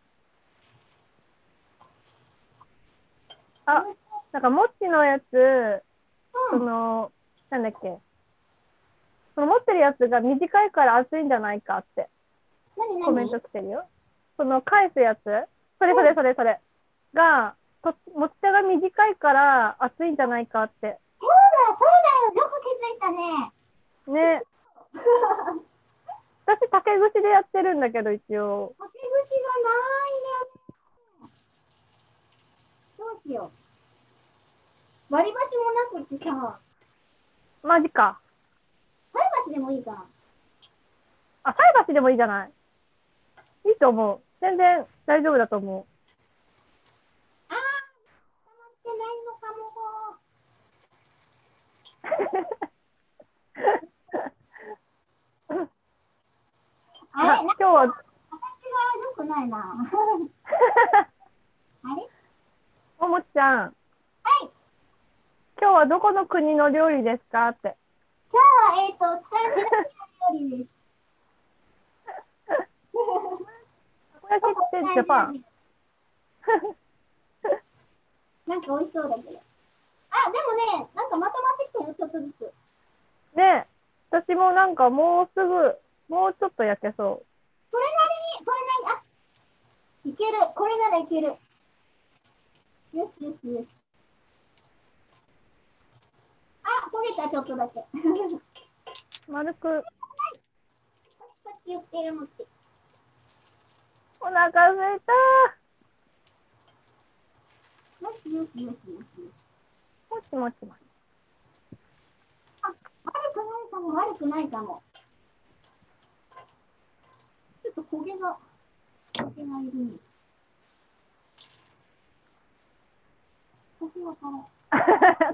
Speaker 2: あ、なんか、もっちのやつ、その、なんだっけ、その持ってるやつが短いから熱いんじゃないかって
Speaker 1: 何何
Speaker 2: コメント来てるよ。その返すやつ、それそれそれそれが、と持ち手が短いから熱いんじゃないかって。
Speaker 1: そうだ、そうだよ。よく気づいたね。
Speaker 2: ね。私、竹串でやってるんだけど、一応。
Speaker 1: 竹串がないね。どうしよう。割り箸もなくてさ、
Speaker 2: マジか。
Speaker 1: 菜箸でもいいかな。
Speaker 2: あ、菜箸でもいいじゃない。いいと思う。全然大丈夫だと思
Speaker 1: あー、溜まってないのかも。
Speaker 2: う。
Speaker 1: あれ、
Speaker 2: あ、
Speaker 1: なんか
Speaker 2: 今日は、
Speaker 1: 形が良くないな。あれ、
Speaker 2: ももちゃん、
Speaker 1: はい。
Speaker 2: 今日はどこの国の料理ですかって。
Speaker 1: 今日は、えっと、スカンジナビア料理です。
Speaker 2: たこ焼きってジャパン。
Speaker 1: なんか美味しそうだけど。あ、でもね、なんかまとまってきたよ、ちょっとずつ。
Speaker 2: ね、私もなんかもうすぐ、もうちょっと焼けそ
Speaker 1: これなりに、これなり、あ、いける。これならいける。よしよしよし。あ、焦げた、ちょっとだけ。パチ
Speaker 2: う。丸く、
Speaker 1: パチ言ってる餅。
Speaker 2: お腹すいた。
Speaker 1: よしよしよしよしよし。
Speaker 2: もちもちもち。
Speaker 1: あ、悪くないかも、悪くないかも。ちょっと焦げが、焦げがいるね。焦げがから。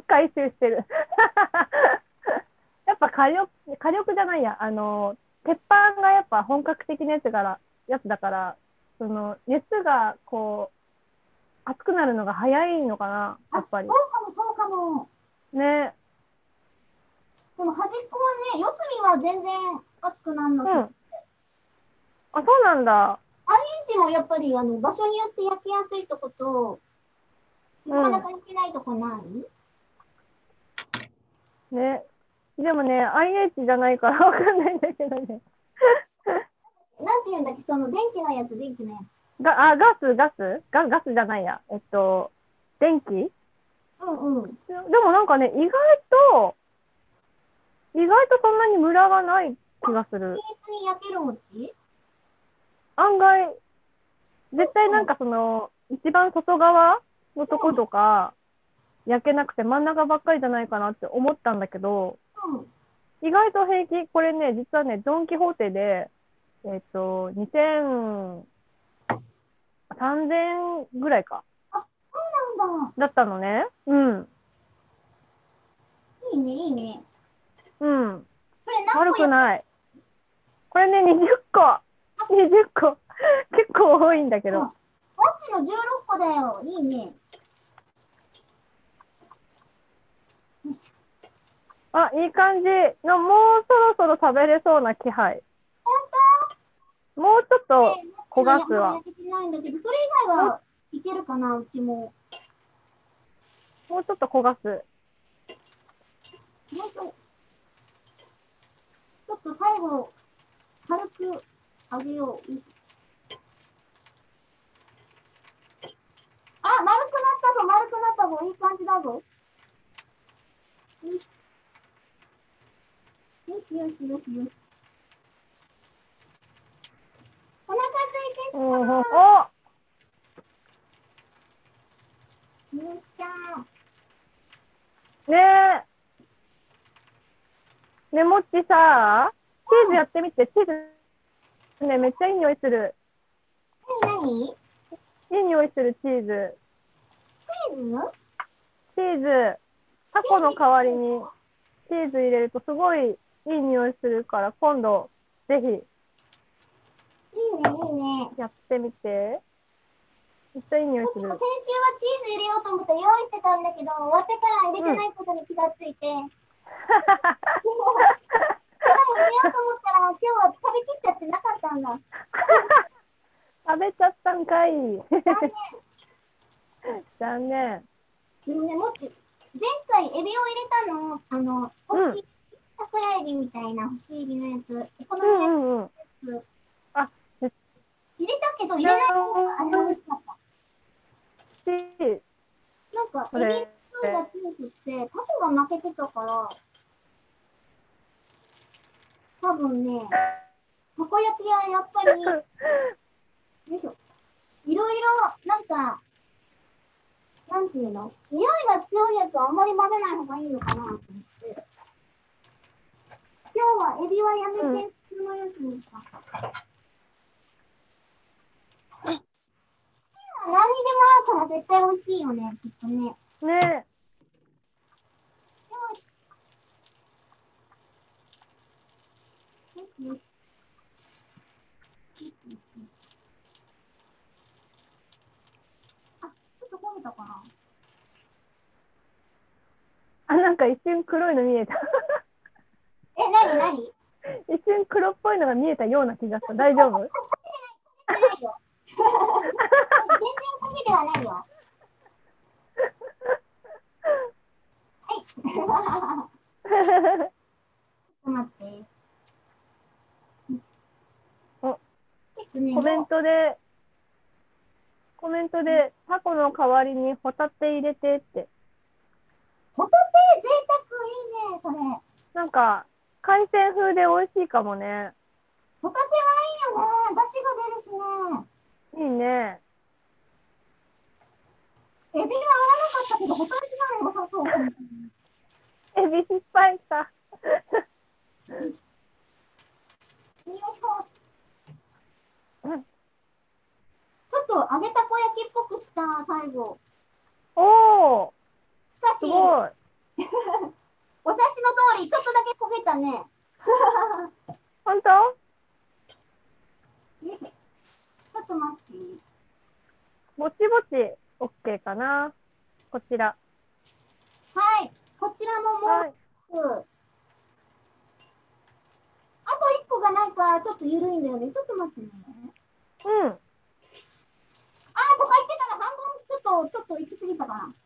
Speaker 2: 回収してる。やっぱ火力、火力じゃないや。あの、鉄板がやっぱ本格的なやつから、やつだから、その、熱がこう、熱くなるのが早いのかな、や
Speaker 1: あ、
Speaker 2: っぱり。
Speaker 1: そうかも、そうかも。
Speaker 2: ね。
Speaker 1: でも端っこはね、四隅は全然熱くなるのと。
Speaker 2: うん。あ、そうなんだ。
Speaker 1: アイエイチ もやっぱりあの場所によって焼きやすいとこと、なかなか焼けないとこない、
Speaker 2: ね。でもね、アイエイチ じゃないからわかんないんだけどね。
Speaker 1: なんていうんだっけ、その電気のやつ、電気のやつ。
Speaker 2: が、あ、ガス、ガスガ、ガスじゃないや。えっと、電気で
Speaker 1: うんうん。
Speaker 2: でもなんかね、意外と、意外とそんなにムラがない気がする。
Speaker 1: 均一に焼ける餅。
Speaker 2: 案外、絶対なんかその、一番外側のとことか、焼けなくて真ん中ばっかりじゃないかなって思ったんだけど、
Speaker 1: うん。
Speaker 2: 意外と平気。これね、実はね、ドン・キホーテで、えっと、にせん、さんぜんぐらいか。
Speaker 1: あ、そうなんだ。
Speaker 2: だったのね。うん。
Speaker 1: いいね、いいね。
Speaker 2: うん。
Speaker 1: これ何
Speaker 2: 悪
Speaker 1: 個やっ
Speaker 2: くない。これね、にじゅっこ。にじゅっこ。結構多いんだけ
Speaker 1: たの？
Speaker 2: ど。
Speaker 1: もっちのじゅうろっこだよ。いいね。
Speaker 2: あ、いい感じの、もうそろそろ食べれそうな気配。
Speaker 1: ほん
Speaker 2: もうちょっ
Speaker 1: と
Speaker 2: と
Speaker 1: ね、もっち
Speaker 2: 焦
Speaker 1: のやまだ
Speaker 2: がすわ。
Speaker 1: 焼けてないんだけど、それ以外
Speaker 2: もう、
Speaker 1: はいけるかな、うちも。
Speaker 2: もうちょっと焦がす。
Speaker 1: ほんと、ちょっと最後、軽く揚げよう。あ、丸くなったぞ、丸くなったぞ。いい感じだぞ。よしよしよしよし。お腹空いてき
Speaker 2: おお、お、
Speaker 1: たー。よっしゃ
Speaker 2: ねえ、ねもっちさ、チー
Speaker 1: ー。うん。
Speaker 2: ズやってみて、チーズね、めっちゃいい匂いする。
Speaker 1: なになに
Speaker 2: いい匂いするチーズ。
Speaker 1: チーズ
Speaker 2: チーズ、タコの代わりにチーズ入れるとすごいいい匂いするから、今度、ぜひ
Speaker 1: いいね、いいね。
Speaker 2: やってみて。めっちゃいい匂いする。
Speaker 1: 先週はチーズ入れようと思って用意してたんだけど、終わってから入れてないことに気がついて。うん、でも入れようと思ったら、今日は食べきっちゃってなかったんだ。
Speaker 2: 食べちゃったんかい。
Speaker 1: 残
Speaker 2: 残念。
Speaker 1: 念。でもね、もち、前回エビを入れたの、あの、干し桜エビみたいな干しエビのやつ、お好み焼き
Speaker 2: うんうんうん。
Speaker 1: のやつ、
Speaker 2: あ、めっ
Speaker 1: 入れたけど入れない方があれ美味しかった。
Speaker 2: ちゃいい。
Speaker 1: なんか、
Speaker 2: こ
Speaker 1: エビの
Speaker 2: れ。
Speaker 1: 匂いが強くって、タコが負けてたから、多分ね、 たこ焼きはやっぱり、よいしょ。いろいろ、なんか、なんていうの、匂いが強いやつはあんまり混ぜない方がいいのかなと思って。今日はエビはやめて、普通のやつにした。チキンは何にでも合うから絶対美味しいよね、きっとね。
Speaker 2: ね。
Speaker 1: よし。よしよし。あ、ちょっと焦げたかな。
Speaker 2: あ、なんか一瞬黒いの見えた。
Speaker 1: え、なになに？
Speaker 2: 一瞬黒っぽいのが見えたような気がした。大丈夫？
Speaker 1: 焦げてないよ。全然焦げてはないよ。はい。ちょっと待って。
Speaker 2: お、
Speaker 1: ですね、
Speaker 2: コメントで、コメントで、タコの代わりにホタテ入れてって。
Speaker 1: ホタテ贅沢いいね、それ。
Speaker 2: なんか、海鮮風で美味しいかもね。
Speaker 1: ホタテはいいよね。出汁が出るしね。
Speaker 2: いいね。
Speaker 1: エビは合わなかったけど、ホタテなら良さそう。
Speaker 2: エビ失敗した。
Speaker 1: よいしょ。
Speaker 2: うん、
Speaker 1: ちょっと揚げたこ焼きっぽくした、最後。
Speaker 2: おー、
Speaker 1: しかし、
Speaker 2: すごい。
Speaker 1: お察しの通り、ちょっとだけ焦げたね。
Speaker 2: 本当？
Speaker 1: よいしょ。ちょっと待って。
Speaker 2: ぼちぼち OK かな。こちら。
Speaker 1: はい。こちらもも
Speaker 2: はい。
Speaker 1: う、あといっこがなんかちょっと緩いんだよね。ちょっと待ってね。
Speaker 2: うん。
Speaker 1: あーとか言ってたら半分ちょっと、ちょっと行き過ぎたかな。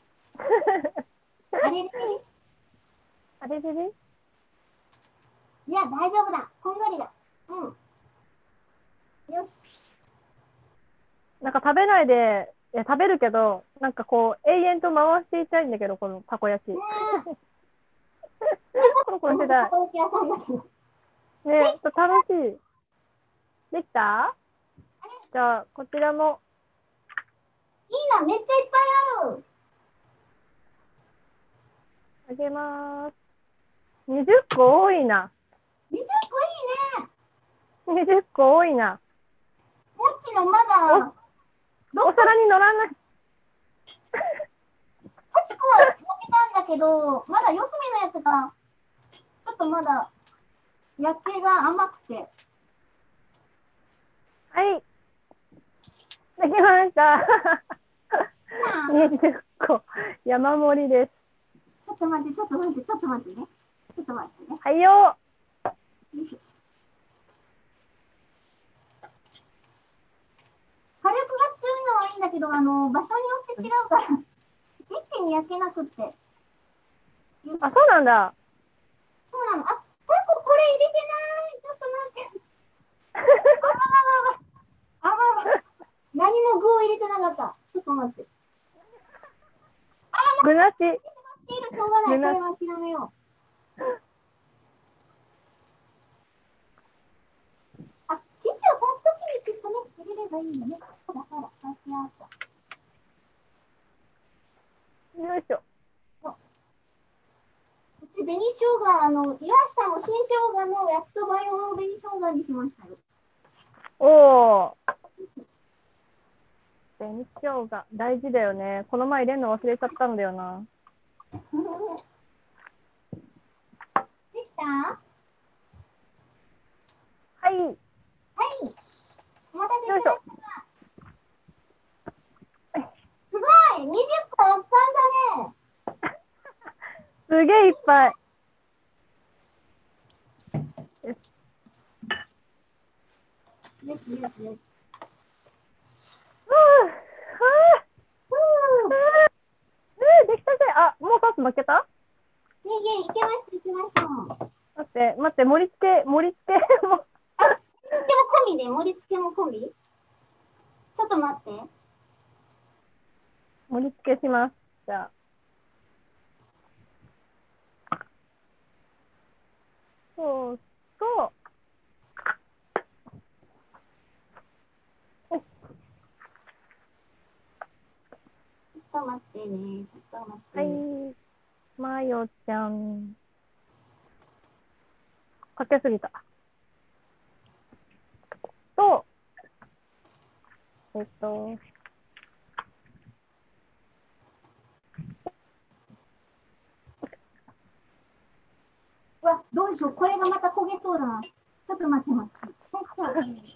Speaker 1: あれれ
Speaker 2: あれれれ
Speaker 1: いや、大丈夫だ。こんがりだ。うん。よし。
Speaker 2: なんか食べないで、いや、食べるけど、なんかこう、永遠と回していたいんだけど、このたこ焼き。
Speaker 1: ねえ。
Speaker 2: コロコロしてたい。
Speaker 1: 本当たこ焼き屋さんだけど。
Speaker 2: ね、ちょっと楽しい。できた？じゃあ、こちらも。
Speaker 1: いいな、めっちゃいっぱいある。
Speaker 2: あげまーす。にじゅっこ多いな。
Speaker 1: にじゅっこいいね。
Speaker 2: にじゅっこ多いな。
Speaker 1: もっちのま
Speaker 2: お、
Speaker 1: だろっこ、
Speaker 2: お皿に乗らない。
Speaker 1: はちこは焼けたんだけど、まだ四隅のやつが、ちょっとまだ焼けが甘くて。
Speaker 2: はい。できました。にじゅっこ。山盛りです。
Speaker 1: ちょっと待って、ちょっと待って、ちょっと待ってね。ちょっと待ってね。
Speaker 2: はいよ。
Speaker 1: よいしょ。火力が強いのはいいんだけど、あの、場所によって違うから、一気に焼けなくって。よし。
Speaker 2: あ、そうなんだ。
Speaker 1: そうなの。あ、タコこれ入れてない。ちょっと待って。あばばばば。あばば。何も具を入れてなかった。ちょっと待って。
Speaker 2: 具なし。
Speaker 1: しょうがない。これは諦めよう。あ、生地を足すときにきっとね、入れればいいよね。ほらほら、足し合った。
Speaker 2: よいしょ。
Speaker 1: うち紅生姜、あの、岩下の新生姜の焼きそば用の紅生姜にしましたよ。
Speaker 2: おー。紅生姜、大事だよね。この前入れるの忘れちゃったんだよな。
Speaker 1: できた？は
Speaker 2: はい。
Speaker 1: い。お待たせしました。すごい !にじゅっこたくさんだね。
Speaker 2: すげえいっぱい。
Speaker 1: よしよしよし。ふぅ。
Speaker 2: できたぜ。あ、もうソース負けた？
Speaker 1: いえいえ、いけました、いけました。
Speaker 2: 待って、待って、盛り付け、盛り付けも。
Speaker 1: あ、盛り付けも込みで、盛り付けも込み？ちょっと待って。
Speaker 2: 盛り付けします。じゃあ。そうそう。
Speaker 1: てね。ちょっと待って。
Speaker 2: はい。まよちゃん。かけすぎた。と、えっと、
Speaker 1: うわ、どうでしょう。これがまた焦げそうだな。ちょっと待って待って。よいしょ。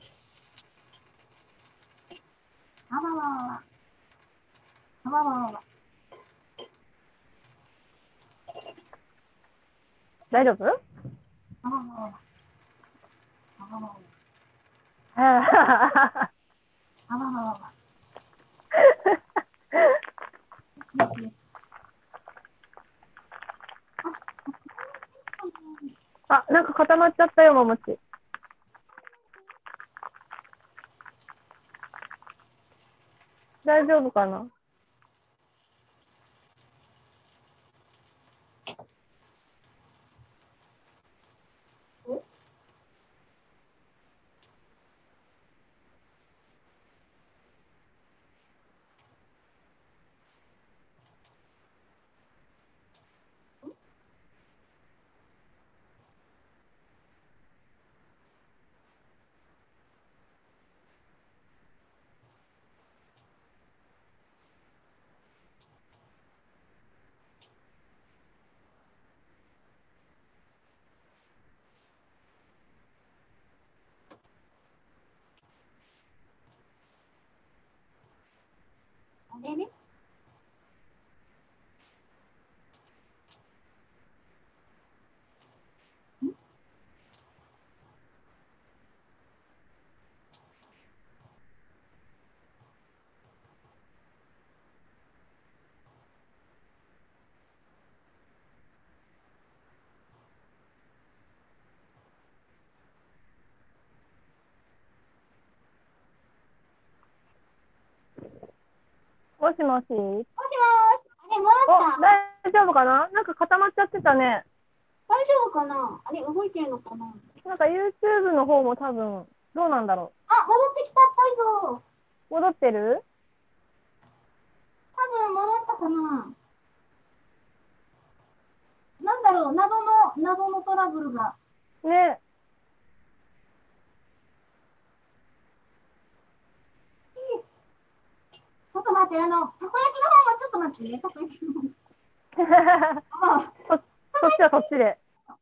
Speaker 1: あわわわわ。あわわわわ。
Speaker 2: 大丈夫？
Speaker 1: あわわわわ。あわわわわ。
Speaker 2: あははは
Speaker 1: あわわわわ。よしよし。
Speaker 2: あ、なんか固まっちゃったよ、ももち。大丈夫かな？
Speaker 1: あれね。
Speaker 2: もしもし？
Speaker 1: もしもーし。あれ、戻
Speaker 2: お、
Speaker 1: った。
Speaker 2: 大丈夫かな？なんか固まっちゃってたね。
Speaker 1: 大丈夫かな。あれ、動いてるのかな。
Speaker 2: なんか YouTube の方も多分、どうなんだろ
Speaker 1: あ、戻ってきたっぽいぞ。
Speaker 2: う。戻ってる？
Speaker 1: 多分戻ったかな。なんだろう、謎の、謎のトラブルが。
Speaker 2: ね。
Speaker 1: ちょっと待って、あの、たこ焼きの方もちょっと待ってね、たこ焼きの方。あ、
Speaker 2: そ、そっちはそっちで。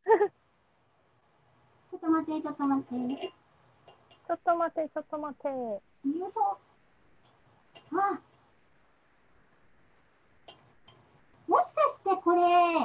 Speaker 1: ちょっと待って、ちょっと待って。
Speaker 2: ちょっと待て、ちょっと待て。
Speaker 1: よいしょ。あ、もしかしてこれ、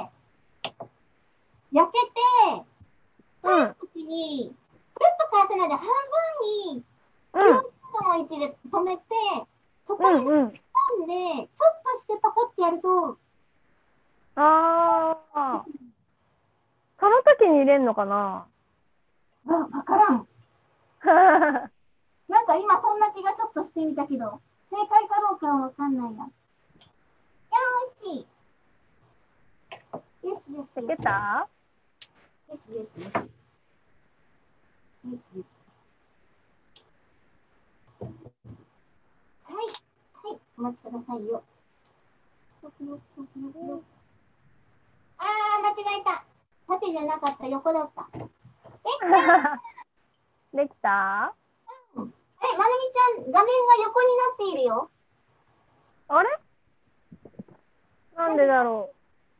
Speaker 1: 焼けて、返すときに、くるっと返せないで半分に
Speaker 2: うん。
Speaker 1: きゅうじゅうどの位置で止めて、そこに
Speaker 2: うんうん。
Speaker 1: 突っ込んで、ちょっとしてパコってやると、
Speaker 2: ああ。その時に入れんのかな？
Speaker 1: あ、わからん。なんか今そんな気がちょっとしてみたけど、正解かどうかはわかんないな。よーし。よしよし
Speaker 2: で
Speaker 1: よし。
Speaker 2: きた？
Speaker 1: よしよしよし。よしよし。はい。はい。お待ちくださいよ。よくよくよくよくよく。あー、間違えた。縦じゃなかった、横だった。
Speaker 2: できた？
Speaker 1: うん。あれ、まなみちゃん、画面が横になっているよ。
Speaker 2: あれ？なんでだろ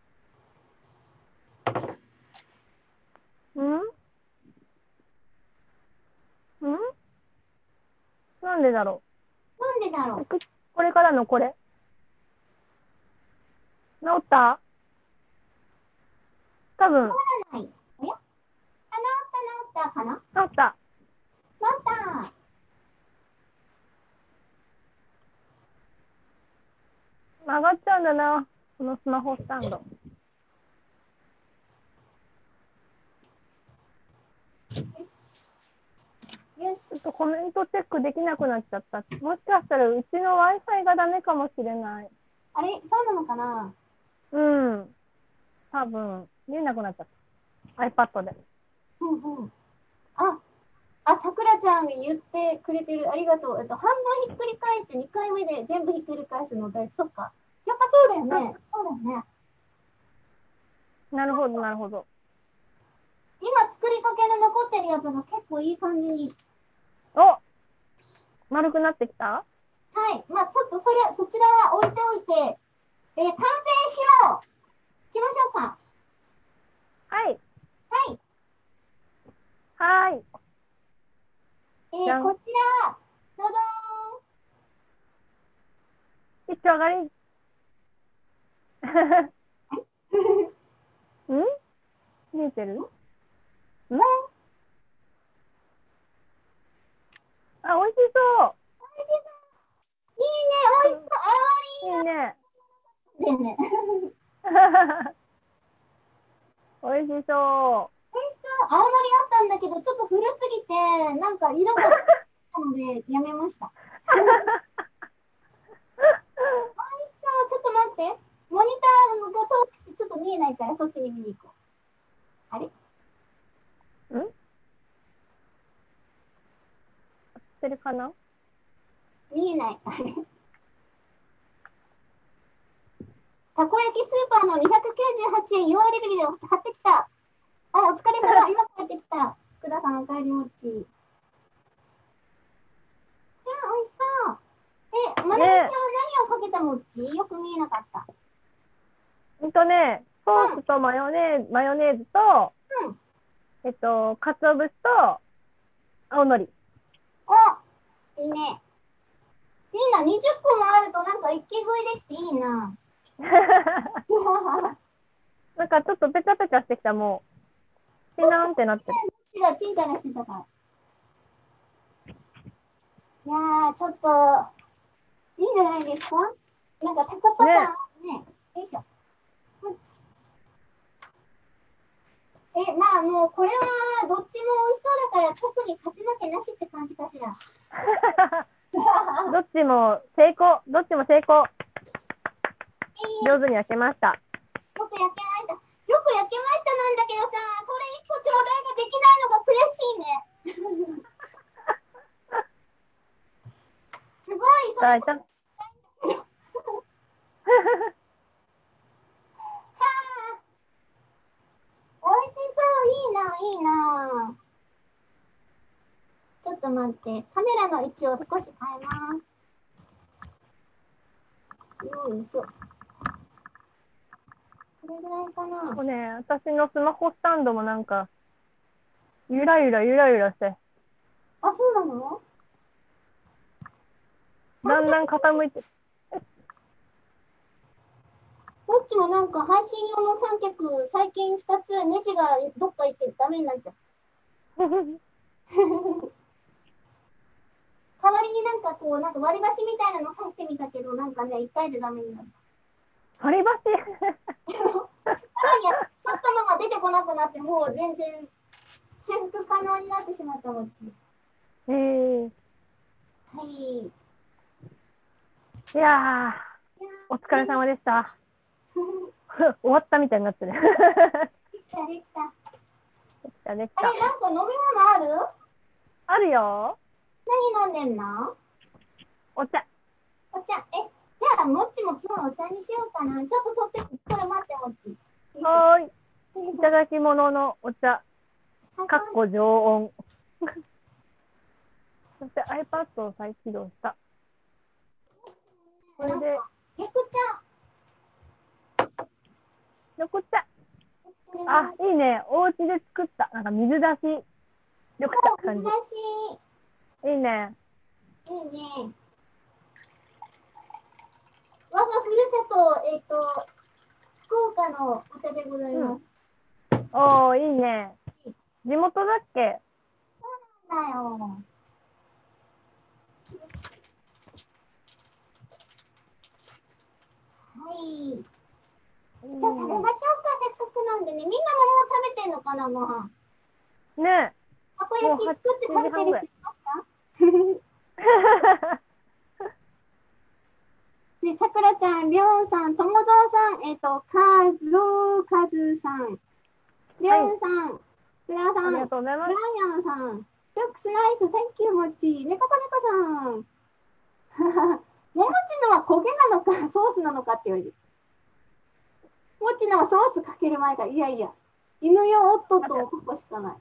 Speaker 2: う。んんなんでだろ
Speaker 1: なんでだろう。
Speaker 2: う。これからのこれ。治った？多分。
Speaker 1: 治らない。おや？あ、治った治ったかな？
Speaker 2: 治った。
Speaker 1: 治った。
Speaker 2: 曲がっちゃうんだな。このスマホスタンド。
Speaker 1: よし。よし。
Speaker 2: ちょっとコメントチェックできなくなっちゃった。もしかしたらうちの Wi-Fi がダメかもしれない。
Speaker 1: あれ、そうなのかな？
Speaker 2: うん。多分、見えなくなっちゃった。iPad で。
Speaker 1: うんうん。あ、あ、さくらちゃん言ってくれてる。ありがとう。えっと、半分ひっくり返してにかいめで全部ひっくり返すので、そっか。 やっぱそうだよね。そうだよね。
Speaker 2: なるほど、なるほど。
Speaker 1: 今作りかけの残ってるやつが結構いい感じに。
Speaker 2: お、丸くなってきた？
Speaker 1: はい。まあちょっとそれ、そちらは置いておいて、えー、完成披露いきましょうか。
Speaker 2: はい。
Speaker 1: はい。
Speaker 2: はい。
Speaker 1: えー、こちら、どど
Speaker 2: ーん。一丁上がり。ん見えてる？んあ、美味しそう。
Speaker 1: いいね、美味しそう。
Speaker 2: いいね。
Speaker 1: あー、いいね。
Speaker 2: 美味しそう。
Speaker 1: 美味しそう。青のりあったんだけど、ちょっと古すぎて、なんか色がついたので、やめました。美味しそう。ちょっと待って。モニターが遠くてちょっと見えないから、そっちに見に行こう。あれ？ん？
Speaker 2: てるかな？
Speaker 1: 見えない。あれ？たこ焼きスーパーのにひゃくきゅうじゅうはちえんよん割引きで買ってきた。あ、お疲れ様。今帰ってきた。福田さん、おかえりもち。いや、美味しそう。え、まなみちゃんは何をかけたもっち？よく見えなかった。
Speaker 2: ほんとね、ソースとマヨネーズ、マヨネーズと、
Speaker 1: うん。
Speaker 2: えっと、かつお節と、青のり。
Speaker 1: お、いいね。いいな、にじゅっこもあるとなんか一気食いできていいな。
Speaker 2: なんかちょっとペチャペチャしてきた、もう。しなーんってなってる。
Speaker 1: こっちがチンタラしてたから。いやー、ちょっと、いいんじゃないですか？なんかタコパターンね。ね。よいしょ。え、まあもうこれはどっちも美味しそうだから特に勝ち負けなしって感じかしら。
Speaker 2: どっちも成功、どっちも成功。上手に焼けました。
Speaker 1: よく焼けました。よく焼けましたなんだけどさ、それ一個ちょうだいができないのが悔しいね。すごい、それはあ、美味しそう、いいな、いいな。ちょっと待って、カメラの位置を少し変えます。よいしょ。これぐらいかな。
Speaker 2: これね、私のスマホスタンドもなんか、ゆらゆらゆらゆらして。
Speaker 1: あ、そうなの？
Speaker 2: だんだん傾いて。
Speaker 1: こっちもなんか配信用の三脚、最近ふたつネジがどっか行ってダメになっちゃう。代わりになんかこう、なんか割り箸みたいなの刺してみたけど、なんかね、いっかいでダメになった。
Speaker 2: 割り箸
Speaker 1: さらにやったまま出てこなくなって、もう全然修復可能になってしまったもっち。
Speaker 2: えー、
Speaker 1: はい。い
Speaker 2: やー、お疲れ様でした。終わったみたいになってる。
Speaker 1: できた、できた。
Speaker 2: できた、できた。
Speaker 1: あれ、なんか飲み物ある？
Speaker 2: あるよ。
Speaker 1: 何飲んでんの？
Speaker 2: お茶。
Speaker 1: お茶。え、じゃあ、もっちも今日お茶にしようかな。ちょっと取って、これ待って、もっち。
Speaker 2: はーい。いただき物のお茶。かっこ常温。そして iPad を再起動した。これで、
Speaker 1: 緑茶。
Speaker 2: 緑茶。あ、いいね。お家で作った。なんか水出し緑茶感じ。
Speaker 1: 水出し。
Speaker 2: いいね。
Speaker 1: いいね。我がふるさと、えっ、ー、と、福岡のお茶でございます。
Speaker 2: うん、おー、いいね。地元だっけ？
Speaker 1: そうなんだよ。はい。じゃあ食べましょうか、せっかくなんでね。みんなももう食べてんのかな、ご飯。
Speaker 2: ねえ。
Speaker 1: たこ焼き作って食べてる人いますか？ね、さくらちゃん、りょうさん、ともぞうさん、えっ、ー、と、かぞかずさん、りょうさん、くらさん、
Speaker 2: ありがとうございます。
Speaker 1: ブライアンさん、ルックスナイス、Thank you もち、ねここねこさん。 ももちのは焦げなのか、ソースなのかって言われる。もちのはソースかける前から、いやいや、犬よ、おっとっと、ここしかない。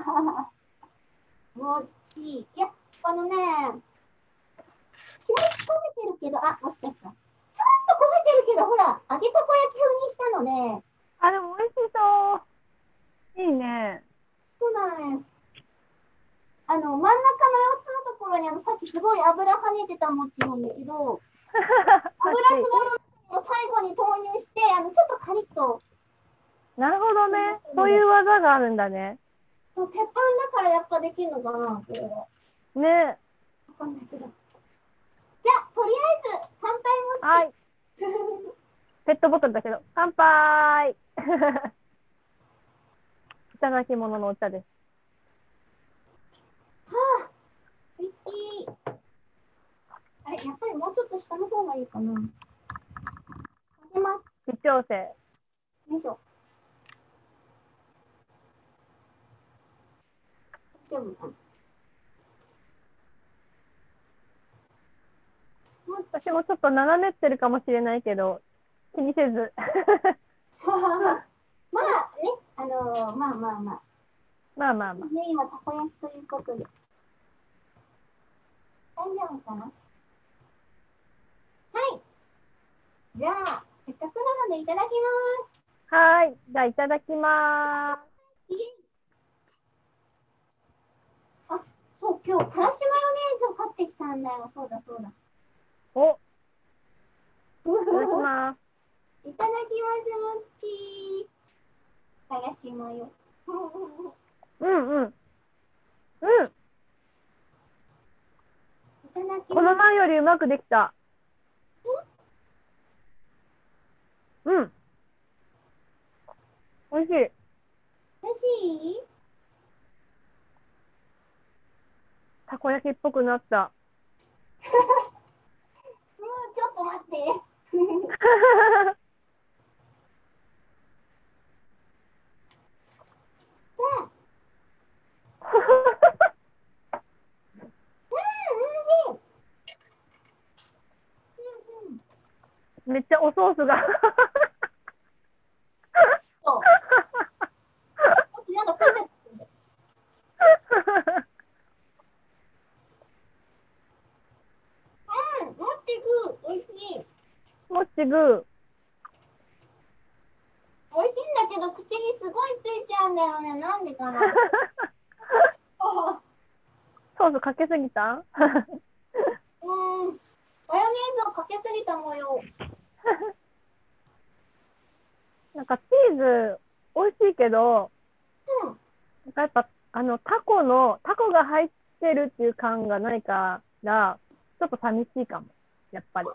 Speaker 1: もち、いや、あのね、気持ち焦げてるけど、あ、落ちちゃった。ちょっと焦げてるけど、ほら、揚げたこ焼き風にしたのね。
Speaker 2: あ、でも美味しそう。いいね。
Speaker 1: そうなんです。あの、真ん中のよっつのところに、あの、さっきすごい油跳ねてたもちなんだけど、油つぼの最後に投入して、あの、ちょっとカリッと。
Speaker 2: なるほどね。そういう技があるんだね。
Speaker 1: そう、鉄板だからやっぱできるのかな、これは。
Speaker 2: ね。
Speaker 1: わかんないけど。じゃあ、とりあえず、乾杯もっち。
Speaker 2: はい。ペットボトルだけど、乾杯いただき物のお茶です。
Speaker 1: はあ、おいしい。あれ、やっぱりもうちょっと下の方がいいかな。下げます。
Speaker 2: 微調整。
Speaker 1: よいしょ。大丈夫かな。
Speaker 2: 私もちょっと斜めってるかもしれないけど、気にせず。
Speaker 1: まあね、あのー、まあまあまあ。
Speaker 2: まあまあまあ。
Speaker 1: メインはたこ焼きということで。大丈夫かな。はい。じゃあ、せっかくなのでいただきます。
Speaker 2: はい。じゃあ、いただきます。
Speaker 1: あ、そう、今日、からしマヨネーズを買ってきたんだよ。そうだ、そうだ。
Speaker 2: お、いただきます。
Speaker 1: いただきます、もっちー。からしマヨ。
Speaker 2: うんうん。うん。
Speaker 1: いただきます。
Speaker 2: この前よりうまくできた。うん。おいしい。
Speaker 1: おいしい？
Speaker 2: たこ焼きっぽくなった。
Speaker 1: うん、ちょっと待って。
Speaker 2: めっちゃおソースが
Speaker 1: そう。なんかついちゃってる。うん、もっちぐー、おいしい。
Speaker 2: もっちぐー。
Speaker 1: おいしいんだけど、口にすごいついちゃうんだよね。なんでかな。
Speaker 2: ソースかけすぎた
Speaker 1: うん、マヨネーズをかけすぎた模様。
Speaker 2: なんかチーズ美味しいけど、
Speaker 1: うん。
Speaker 2: なんかやっぱあのタコのタコが入ってるっていう感がないからちょっと寂しいかも。やっぱり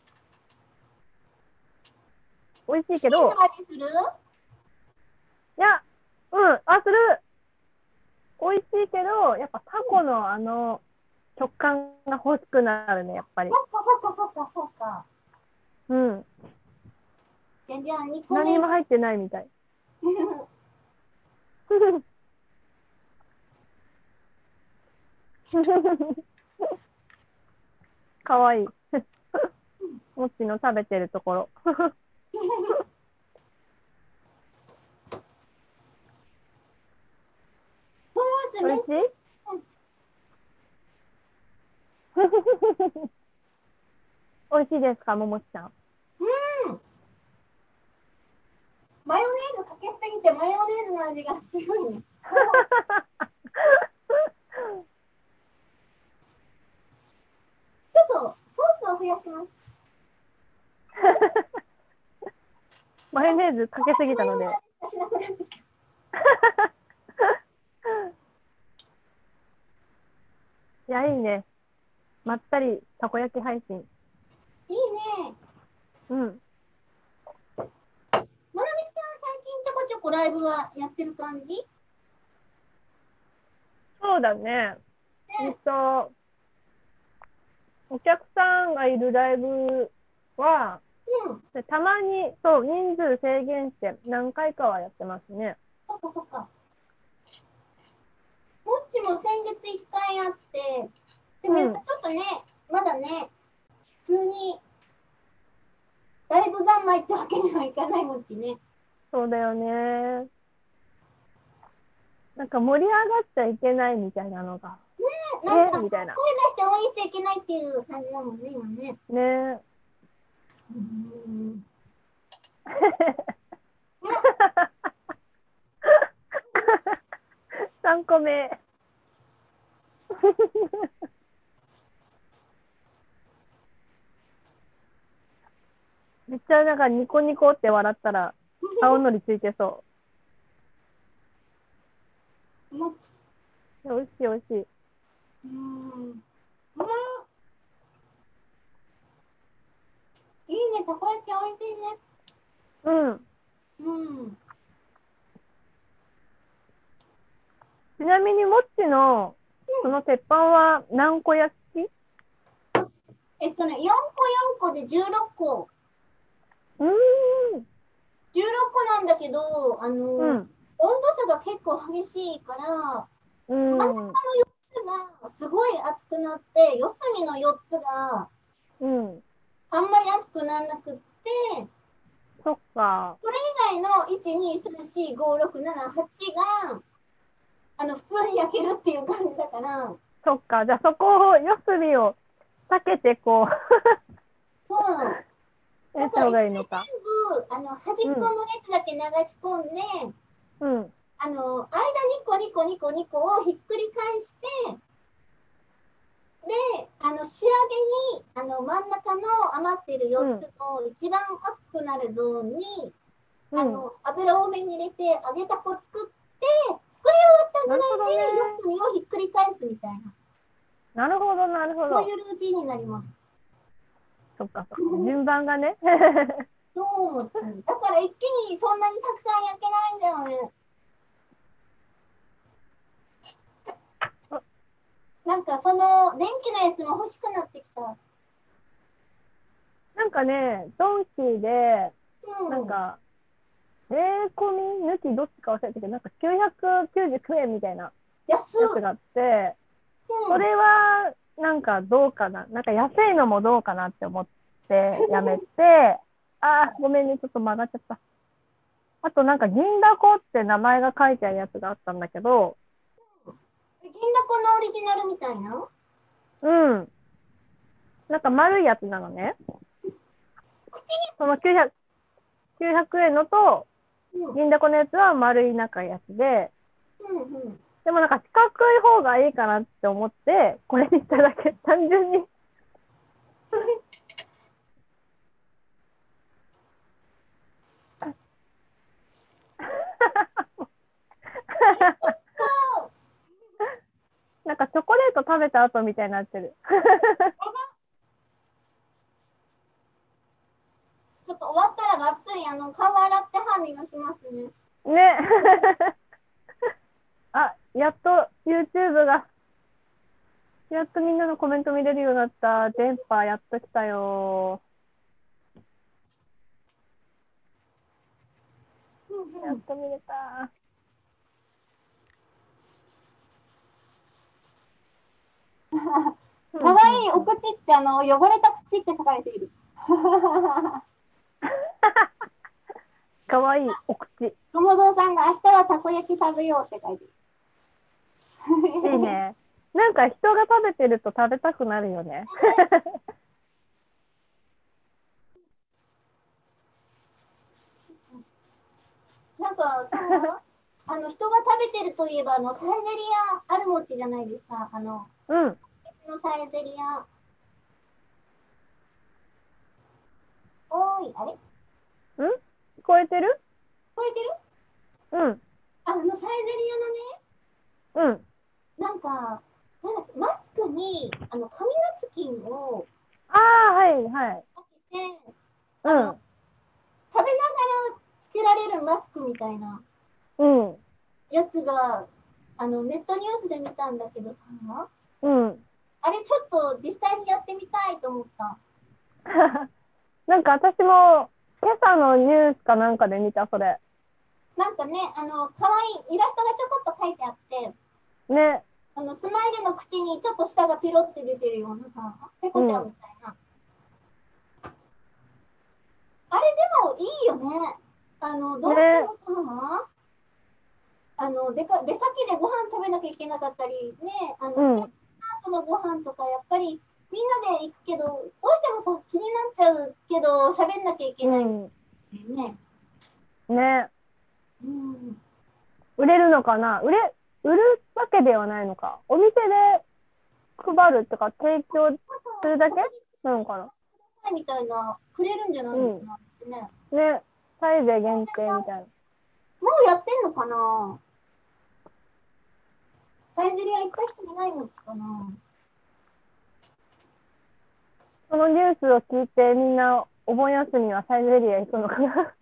Speaker 2: 美味しいけど、
Speaker 1: 味する？
Speaker 2: いや、うん、あ、する。美味しいけど、やっぱタコのあの食感が欲しくなるね、やっぱり。
Speaker 1: そっかそっかそっかそっか。
Speaker 2: うん。
Speaker 1: じゃあにこめ。
Speaker 2: 何も入ってないみたい。かわいい。もっちの食べてるところ。おいしい？おいしいですか、ももちさん。
Speaker 1: うん。マヨネーズかけすぎてマヨネーズの味が強いね。ちょっとソースを増やします。
Speaker 2: マヨネーズかけすぎたので。いや、いいね。まったりたこ焼き配信。
Speaker 1: いいね。
Speaker 2: うん。ま
Speaker 1: ななみちゃん、最近ちょこちょこライブはやってる感じ？
Speaker 2: そうだね。えっと、お客さんがいるライブは、
Speaker 1: うん。
Speaker 2: でたまに、そう、人数制限して何回かはやってますね。
Speaker 1: そっかそっか。もっちも先月いっかいあって、でもやっぱちょっとね、うん、まだね、数人時ね。
Speaker 2: そうだよね。なんか盛り上がっちゃいけないみたいなのが。
Speaker 1: ねえ、なんか声出
Speaker 2: みたいな。
Speaker 1: して応援しちゃいけないっていう感じだもんね、今ね。
Speaker 2: ね
Speaker 1: うん。
Speaker 2: さんこめ。めっちゃなんかニコニコって笑ったら青のりついてそう。おいしいおいしい。
Speaker 1: うん。うん。いいね、たこ焼き美味しいね。
Speaker 2: うん。
Speaker 1: うん。
Speaker 2: ちなみにもっちのその鉄板は何個焼き？
Speaker 1: えっとね、よんこよんこでじゅうろっこ。
Speaker 2: うーん。
Speaker 1: じゅうろっこなんだけど、あの、
Speaker 2: うん。
Speaker 1: 温度差が結構激しいから、
Speaker 2: う
Speaker 1: 真ん中の
Speaker 2: ん。
Speaker 1: よっつがすごい熱くなって、四隅のよっつが
Speaker 2: うん。
Speaker 1: あんまり熱くならなくって、
Speaker 2: そっか。
Speaker 1: それ以外のいち、に、さん、よん、ご、ろく、なな、はちがあの普通に焼けるっていう感じだから。
Speaker 2: そっか。じゃあそこを、四隅を避けてこう。
Speaker 1: うん。だ
Speaker 2: やった方
Speaker 1: から一回全
Speaker 2: がいいのか。
Speaker 1: 部、あの端っこの列だけ流し込んで、
Speaker 2: うん。
Speaker 1: あの間にこにこにこにこをひっくり返して、で、あの仕上げにあの真ん中の余ってるよっつの一番熱くなるゾーンに、うん、あの油多めに入れて揚げた粉作って、作り終わったぐらいでよっつにをひっくり返すみたいな。
Speaker 2: なるほど、なるほど。
Speaker 1: そういうルーティンになります。
Speaker 2: そっかそっか。順番がね。
Speaker 1: そう思ったんだから一気にそんなにたくさん焼けないんだよね。なんかその電気のやつも欲しくなってきた。
Speaker 2: なんかね、ドンキーで、
Speaker 1: うん、
Speaker 2: なんか、税込み抜きどっちか忘れたけど、なんかきゅうひゃくきゅうじゅうきゅうえんみたいなやつがあって、うん、それはなんかどうかな、なんか安いのもどうかなって思ってやめて、あー、ごめんね、ちょっと曲がっちゃった。あとなんか銀だこって名前が書いてあるやつがあったんだけど、
Speaker 1: 銀だこのオリジナルみたいな？
Speaker 2: うん。なんか丸いやつなのね。そのきゅうひゃく、きゅうひゃくえんのと、銀だこのやつは丸い中やつで、
Speaker 1: うんうん、
Speaker 2: でもなんか四角い方がいいかなって思って、これにしただけ、単純に。なんかチョコレート食べた後みたいになってる。
Speaker 1: ちょっと終わったらがっつりあの顔洗って歯磨きますね。
Speaker 2: ね。あ、やっと YouTube が、やっとみんなのコメント見れるようになった。電波やっと来たよ。やっと見れた。
Speaker 1: かわいいお口ってあの汚れた口って書かれている。
Speaker 2: かわいいお口。
Speaker 1: 友蔵さんが明日はたこ焼き食べようって書いてる。
Speaker 2: いいね。なんか人が食べてると食べたくなるよね。
Speaker 1: なんかさ、あの人が食べてるといえばあのサイゼリアある餅じゃないですか。あの、
Speaker 2: うん。
Speaker 1: のサイゼリア。おーい、あれ？
Speaker 2: ん？聞こえてる？
Speaker 1: 聞こえてる？
Speaker 2: うん。
Speaker 1: あのサイゼ
Speaker 2: リアのね。うん。
Speaker 1: なんか、なんだっけ、マスクにあの紙ナプキンを
Speaker 2: ああ、はいはい。
Speaker 1: かけて、
Speaker 2: うん。
Speaker 1: 食べながらつけられるマスクみたいなやつが、あのネットニュースで見たんだけどさ、
Speaker 2: うん。
Speaker 1: あれちょっと実際にやってみたいと思った。
Speaker 2: なんか私も今朝のニュースかなんかで見た、それ。
Speaker 1: なんかね、あの可愛いイラストがちょこっと書いてあって、
Speaker 2: ね。
Speaker 1: あのスマイルの口にちょっと舌がピロって出てるようなさ、ペコちゃんみたいな。うん、あれでもいいよね。 あの、どうしてもさ、あの出か出先でご飯食べなきゃいけなかったりね、あの、
Speaker 2: うん、
Speaker 1: チェックアウトのご飯とかやっぱりみんなで行くけど、どうしてもさ気になっちゃうけど喋んなきゃいけない
Speaker 2: うん、
Speaker 1: ね。
Speaker 2: ね。
Speaker 1: うん、
Speaker 2: 売れるのかな売れ、売るわけではないのか。お店で配るとか提供するだけなのかな。
Speaker 1: みたいなくれるんじゃないのかなってね。
Speaker 2: うん。ね。サイゼ限定みたいな。
Speaker 1: もうやってんのかな。サイゼリア行った人いないのかな。
Speaker 2: そのニュースを聞いてみんなお盆休みはサイゼリア行くのかな。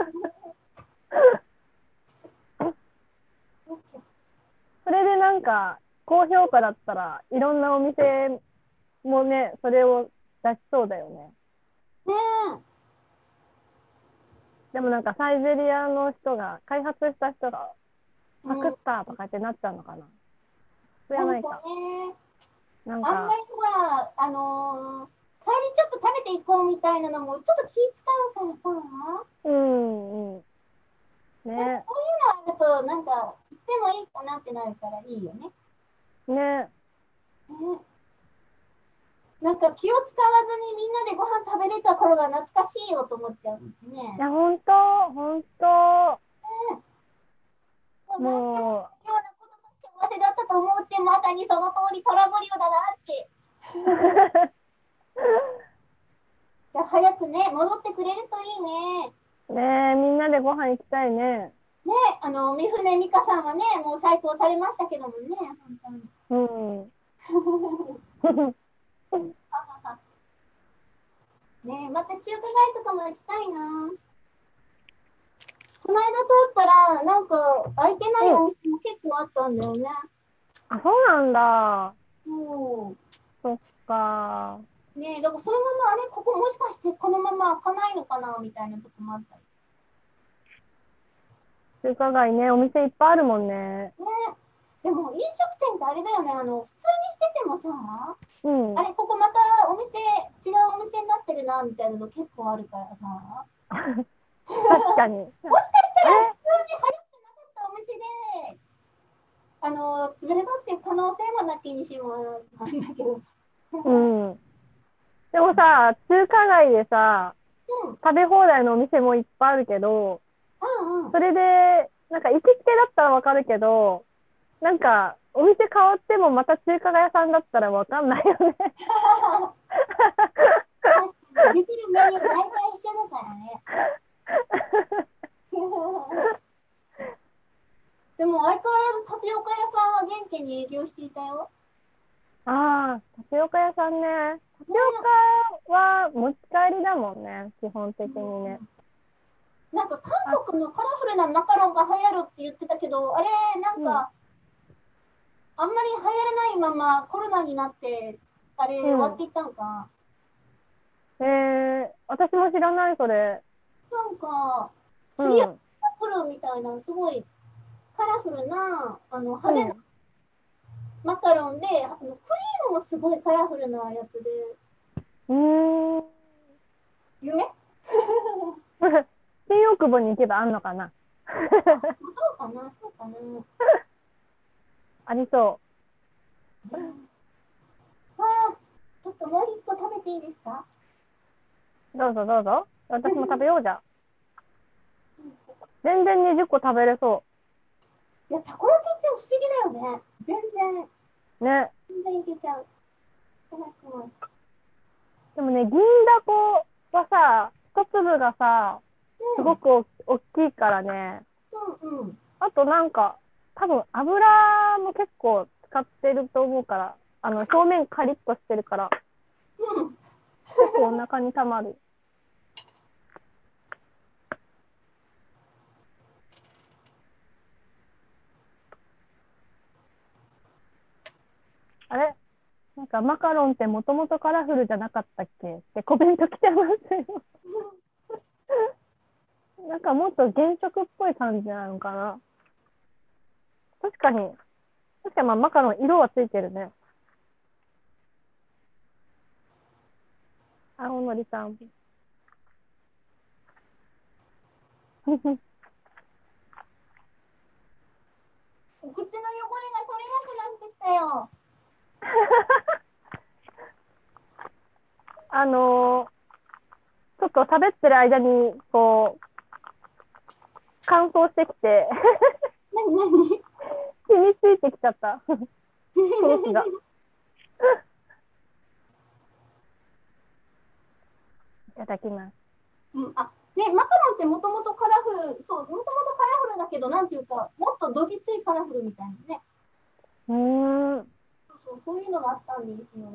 Speaker 2: それでなんか高評価だったらいろんなお店もね、それを出しそうだよね。
Speaker 1: ねえ。
Speaker 2: でもなんかサイゼリアの人が、開発した人がパクっ
Speaker 1: うん、
Speaker 2: たとかってなっちゃうのかな。それは
Speaker 1: なんか
Speaker 2: ないか。
Speaker 1: ね、
Speaker 2: なんか、
Speaker 1: あんまりほら、あのー帰りちょっと食べていこうみたいなのもちょっと気使うからさ、
Speaker 2: うん、うん。ね、
Speaker 1: なんかそういうのあると、なんか行ってもいいかなってなるからいいよね。
Speaker 2: ね。
Speaker 1: ね、なんか気を使わずにみんなでご飯食べれた頃が懐かしいよと思っちゃうんですね。
Speaker 2: いや、ほんと、ほんと、
Speaker 1: ね、もうなんても
Speaker 2: も
Speaker 1: ようなことが幸せだったと思うって、まさにその通りトラブルだなって。早くね、戻ってくれるといいね。
Speaker 2: う、ね、みんなでご飯行きたいね。
Speaker 1: ね、あの、三船美佳さんはね、もう再婚されましたけどもね、本当に。
Speaker 2: うん。
Speaker 1: ね、また中華街とかも行きたいな。この間通ったら、なんか空いてないお店も結構あったんだよね。
Speaker 2: あ、そうなんだ。
Speaker 1: も
Speaker 2: そっか。
Speaker 1: う、ね、だからそのまま、あれ、ここもしかしてこのまま開かないのかなみたいなとこもあったり。
Speaker 2: 中華街ね、お店いっぱいあるもんね。
Speaker 1: ね、でも飲食店ってあれだよね、あの、普通にしててもさ、
Speaker 2: うん。
Speaker 1: あれ、ここまたお店、違うお店になってるな、みたいなの結構あるからさ。
Speaker 2: 確かに。
Speaker 1: もしかした
Speaker 2: あれ
Speaker 1: ら普通に流行ってなかったお店で、あの、潰れたっていう可能性もなきにしもなんだけどさ。
Speaker 2: うん。でもさ、中華街でさ、
Speaker 1: うん、
Speaker 2: 食べ放題のお店もいっぱいあるけど、
Speaker 1: うん、うん。
Speaker 2: それで、なんか行きつけだったらわかるけど、なんか、お店変わってもまた中華屋さんだったらわかんないよね。
Speaker 1: 確かに、出てるメニュー大体一緒だからね。でも相変わらずタピオカ屋さんは元気に営業していたよ。
Speaker 2: ああ、タピオカ屋さんね。タピ
Speaker 1: ね、
Speaker 2: オカは持ち帰りだもんね、基本的にね。
Speaker 1: なんか韓
Speaker 2: あ、
Speaker 1: 国のカラフルなマカロンが流行るって言ってたけど、あれ、なん
Speaker 2: うん。
Speaker 1: か、あんまり流行らないままコロナになって、あれ、終わって
Speaker 2: うん。
Speaker 1: いったのか。
Speaker 2: えー、私も知らない、それ。
Speaker 1: なんか、
Speaker 2: う
Speaker 1: 次は
Speaker 2: ん。
Speaker 1: 来るみたいな、すごいカラフルな、あの派手な
Speaker 2: うん。
Speaker 1: マカロンで、あのクリームもすごいカラフルなやつで、
Speaker 2: うーん。
Speaker 1: 夢
Speaker 2: 新大久保に行けばあんのかな。
Speaker 1: そうかな、そうかな。
Speaker 2: ありそ
Speaker 1: ね、あ、ちょっともう一個食べていいですか？
Speaker 2: う。どうぞどうぞ。私も食べようじゃ。全然にじゅっこ食べれそ
Speaker 1: いや、たこ焼きって不思議だよね。全然、
Speaker 2: う。ね。
Speaker 1: 全然いけちゃう。いただきます。
Speaker 2: でもね、銀だこはさ、一粒がさ、す
Speaker 1: うん、
Speaker 2: ごくお大きいからね。
Speaker 1: うん、うん。
Speaker 2: あとなんか、多分油も結構使ってると思うから、あの、表面カリッとしてるから、
Speaker 1: うん、
Speaker 2: 結構お腹にたまる。あれなんかマカロンってもともとカラフルじゃなかったっけってコメント来てますよ。なんかもっと原色っぽい感じなのかな。確かに、確かにまあマカロン色はついてるね。青のりさん。
Speaker 1: 口の汚れが取れなくなってきたよ。
Speaker 2: あのー、ちょっと喋ってる間に、こう、乾燥してきて、
Speaker 1: なになに
Speaker 2: 染みついてきちゃった。ソースが。いただきます。
Speaker 1: うん、あ、ね、マカロンってもともとカラフル、そう、もともとカラフルだけど、なんていうか、もっとどぎついカラフルみたいなね。
Speaker 2: うーん。
Speaker 1: そうそう、そういうのがあったんですよ。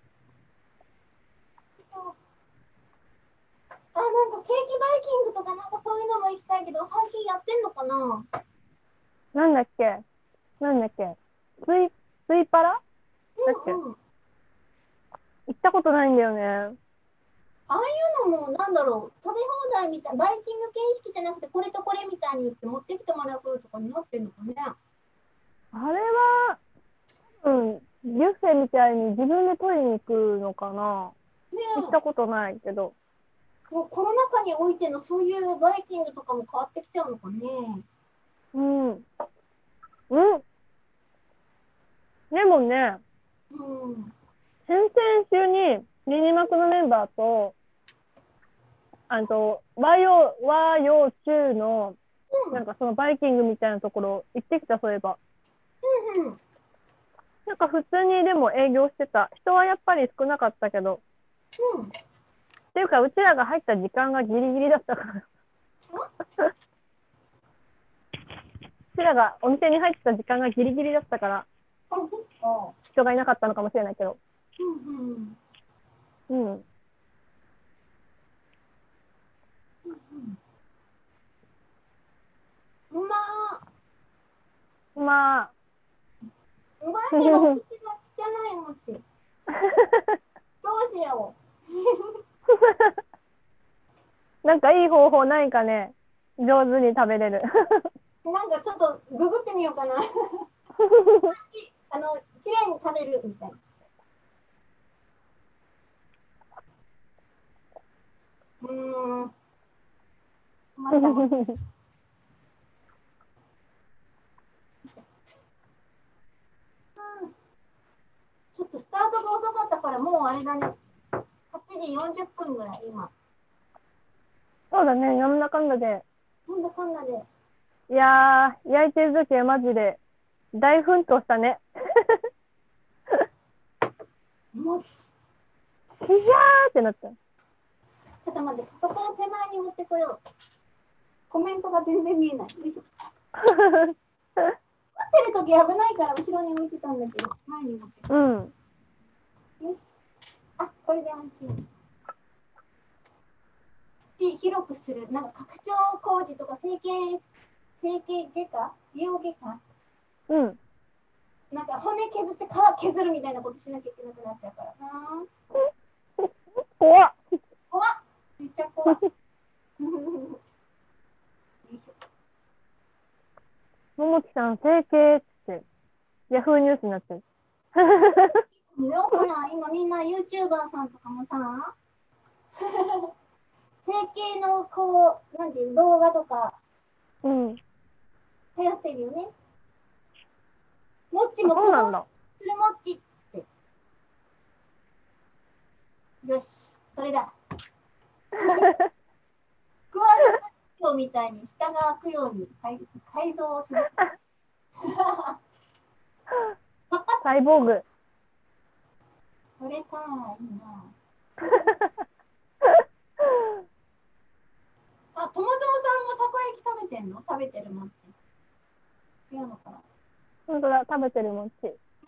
Speaker 1: あ、なんかケーキバイキングとかなんかそういうのも行きたいけど、最近やってんのかな。
Speaker 2: なんだっけなんだっけスイ、スイパラだっけ、
Speaker 1: うんうん。
Speaker 2: 行ったことないんだよね。
Speaker 1: ああいうのも、なんだろう、食べ放題みたい、バイキング形式じゃなくて、これとこれみたいに言って持ってきてもらうとかになってんのかね。
Speaker 2: あれは、うん、ビュッフェみたいに自分で取りに行くのかな。
Speaker 1: ね
Speaker 2: 行ったことないけど。
Speaker 1: え、もうコロナ禍においてのそういうバイキングとかも変わってきちゃうのかね。
Speaker 2: うん。うん。でもね、
Speaker 1: うん。
Speaker 2: 先々週にミニマクのメンバーと、あと、和洋、和洋中の、
Speaker 1: うん。
Speaker 2: なんかそのバイキングみたいなところ行ってきた、そういえば。
Speaker 1: うん。うん。
Speaker 2: なんか普通にでも営業してた。人はやっぱり少なかったけど。
Speaker 1: うん。
Speaker 2: っていうか、うちらが入った時間がギリギリだったから。うちらがお店に入った時間がギリギリだったから、人がいなかったのかもしれないけど。
Speaker 1: うん
Speaker 2: うん。
Speaker 1: うん。まあ、
Speaker 2: まあ。
Speaker 1: うまいけど口が汚いもんって。どうしよ
Speaker 2: なんかいい方法ないかね。上手に食べれる。
Speaker 1: う。なんかちょっとググってみようかな。あの、綺麗に食べるみたいな。うーん。またも。ちょっとスタートが遅かったから、もうあれだね。はちじよんじゅっぷんぐらい、今。
Speaker 2: そうだね、なんだかんだで。
Speaker 1: なんだかんだで。
Speaker 2: いやー、焼いてる時はマジで大奮闘したね。
Speaker 1: もっち。
Speaker 2: ひゃーってなった。
Speaker 1: ちょっと待って、パソコンを手前に持ってこよう。コメントが全然見えない。よいしょ。待ってる時危ないから後ろに置いてたんだけど、前に持ってこ
Speaker 2: うん。
Speaker 1: う。よし。あ、これで安心。口広くする。なんか拡張工事とか整形、整形外科美容外科
Speaker 2: うん。
Speaker 1: なんか骨削って皮削るみたいなことしなきゃいけなくなっちゃうからな。
Speaker 2: 怖っ。
Speaker 1: 怖っ。めっちゃ怖っ。よいしょ。
Speaker 2: ももきさん、整形って、ヤフーニュースになってる。
Speaker 1: よほら、今みんな YouTuber さんとかもさ、整形のこう、なんていう動画とか
Speaker 2: うん。
Speaker 1: 流行ってるよね。もっち
Speaker 2: あ、
Speaker 1: も
Speaker 2: そうなんだ。
Speaker 1: するもっちって。よし、それだ。クワルツ鏡みたいに下が開くように改改造する。
Speaker 2: サイボーグ。
Speaker 1: それか、いいな。あ、友蔵さんもたこ焼き食べてんの食べてるもんち。違うのかな。
Speaker 2: 本当だ、食べてるもんち。
Speaker 1: い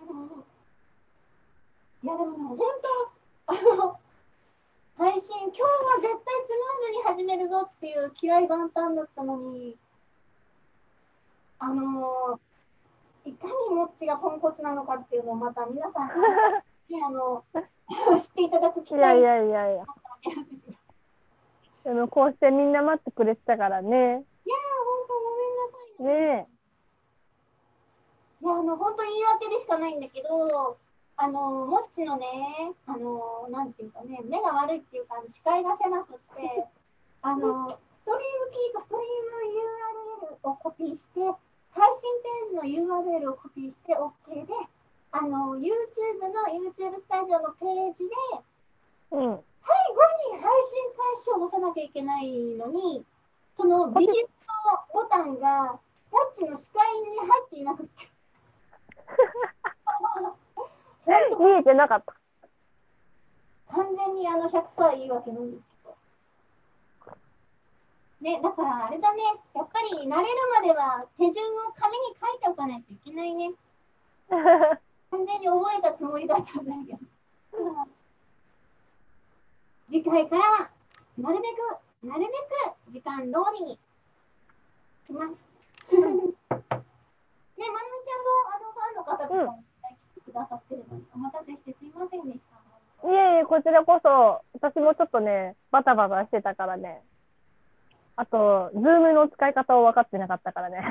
Speaker 1: や、でも本当、あの、配信、今日は絶対スムーズに始めるぞっていう気合万端だったのに、あのー、いかにもっちがポンコツなのかっていうのをまた皆さん、いいね、あの、知っていただく機
Speaker 2: いやい
Speaker 1: 会になっ
Speaker 2: やいやいや。
Speaker 1: たわけなんですよ。
Speaker 2: でもこうしてみんな待ってくれてたからね。
Speaker 1: いやー、本当ごめんなさいね。
Speaker 2: ね
Speaker 1: いや、あの、本当言い訳でしかないんだけど、あの、もっちのね、あの、なんていうかね、目が悪いっていうか、あの視界が狭くって、あの、ストリームキーとストリーム ユーアールエル をコピーして、 配信ページの ユーアールエル をコピーして OK で、あの YouTube の YouTube スタジオのページで、
Speaker 2: うん、
Speaker 1: 最後に配信開始を押さなきゃいけないのに、そのビデオボタンがモッチの視界に入っていなくて。本当
Speaker 2: 見えてなかった。
Speaker 1: 完全にあの ひゃくパーセント いいわけなんですけど。ね、だからあれだね、やっぱり慣れるまでは手順を紙に書いておかないといけないね。完全に覚えたつもりだったんだけど。次回からはなるべく、なるべく時間通りにします。ね、まるみちゃんもあのファンの方とかも来てくださってるのに、お待たせしてすいませんでした。
Speaker 2: いえいえ、こちらこそ、私もちょっとね、バタバタしてたからね。あと、ズームの使い方を分かってなかったからね。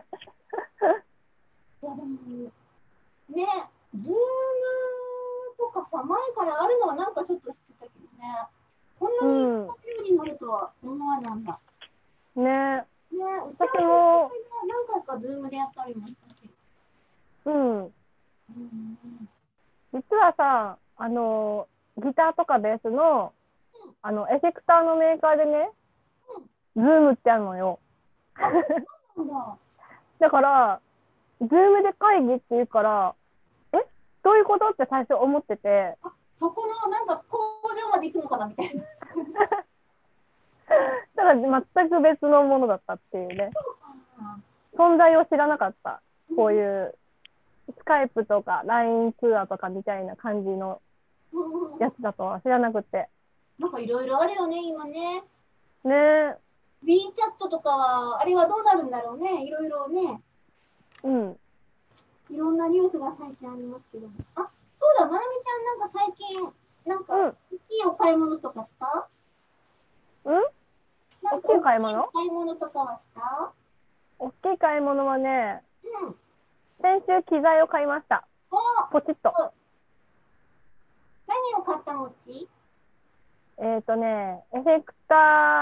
Speaker 1: いやでも、ね、ズームとかさ、前からあるのはなんかちょっと知ってたけどね、こんなに使えるようになるとは思わなんだ。
Speaker 2: うん、ね、
Speaker 1: ね、
Speaker 2: 私も
Speaker 1: 何回かズームでやったりもしたし。
Speaker 2: うん。うん、実はさ、あの、ギターとかベースの、うん、あの、エフェクターのメーカーでね、ズームってあるのよ。だから、ズームで会議って言うから、え、どういうことって最初思ってて。
Speaker 1: そこのなんか工場まで行くのかなみたいな。
Speaker 2: だから全く別のものだったっていうね。存在を知らなかった。こういうスカイプとか ライン 通話とかみたいな感じのやつだとは知らなくて。
Speaker 1: なんかいろいろあるよね、今ね。
Speaker 2: ねえ。
Speaker 1: WeChat とかは、あれはどうなるんだろうね。いろいろね。
Speaker 2: うん。
Speaker 1: いろんなニュースが最近ありますけど。あ、そうだ、まなみちゃんなんか最近、なんか、大きいお買い物とかした？
Speaker 2: うん？大きい買い物？
Speaker 1: 大きい買い物とかはした？
Speaker 2: 大きい買い物はね、
Speaker 1: うん。
Speaker 2: 先週機材を買いました。ポチッと。
Speaker 1: 何を買ったのち？
Speaker 2: えっとね、エフェクター、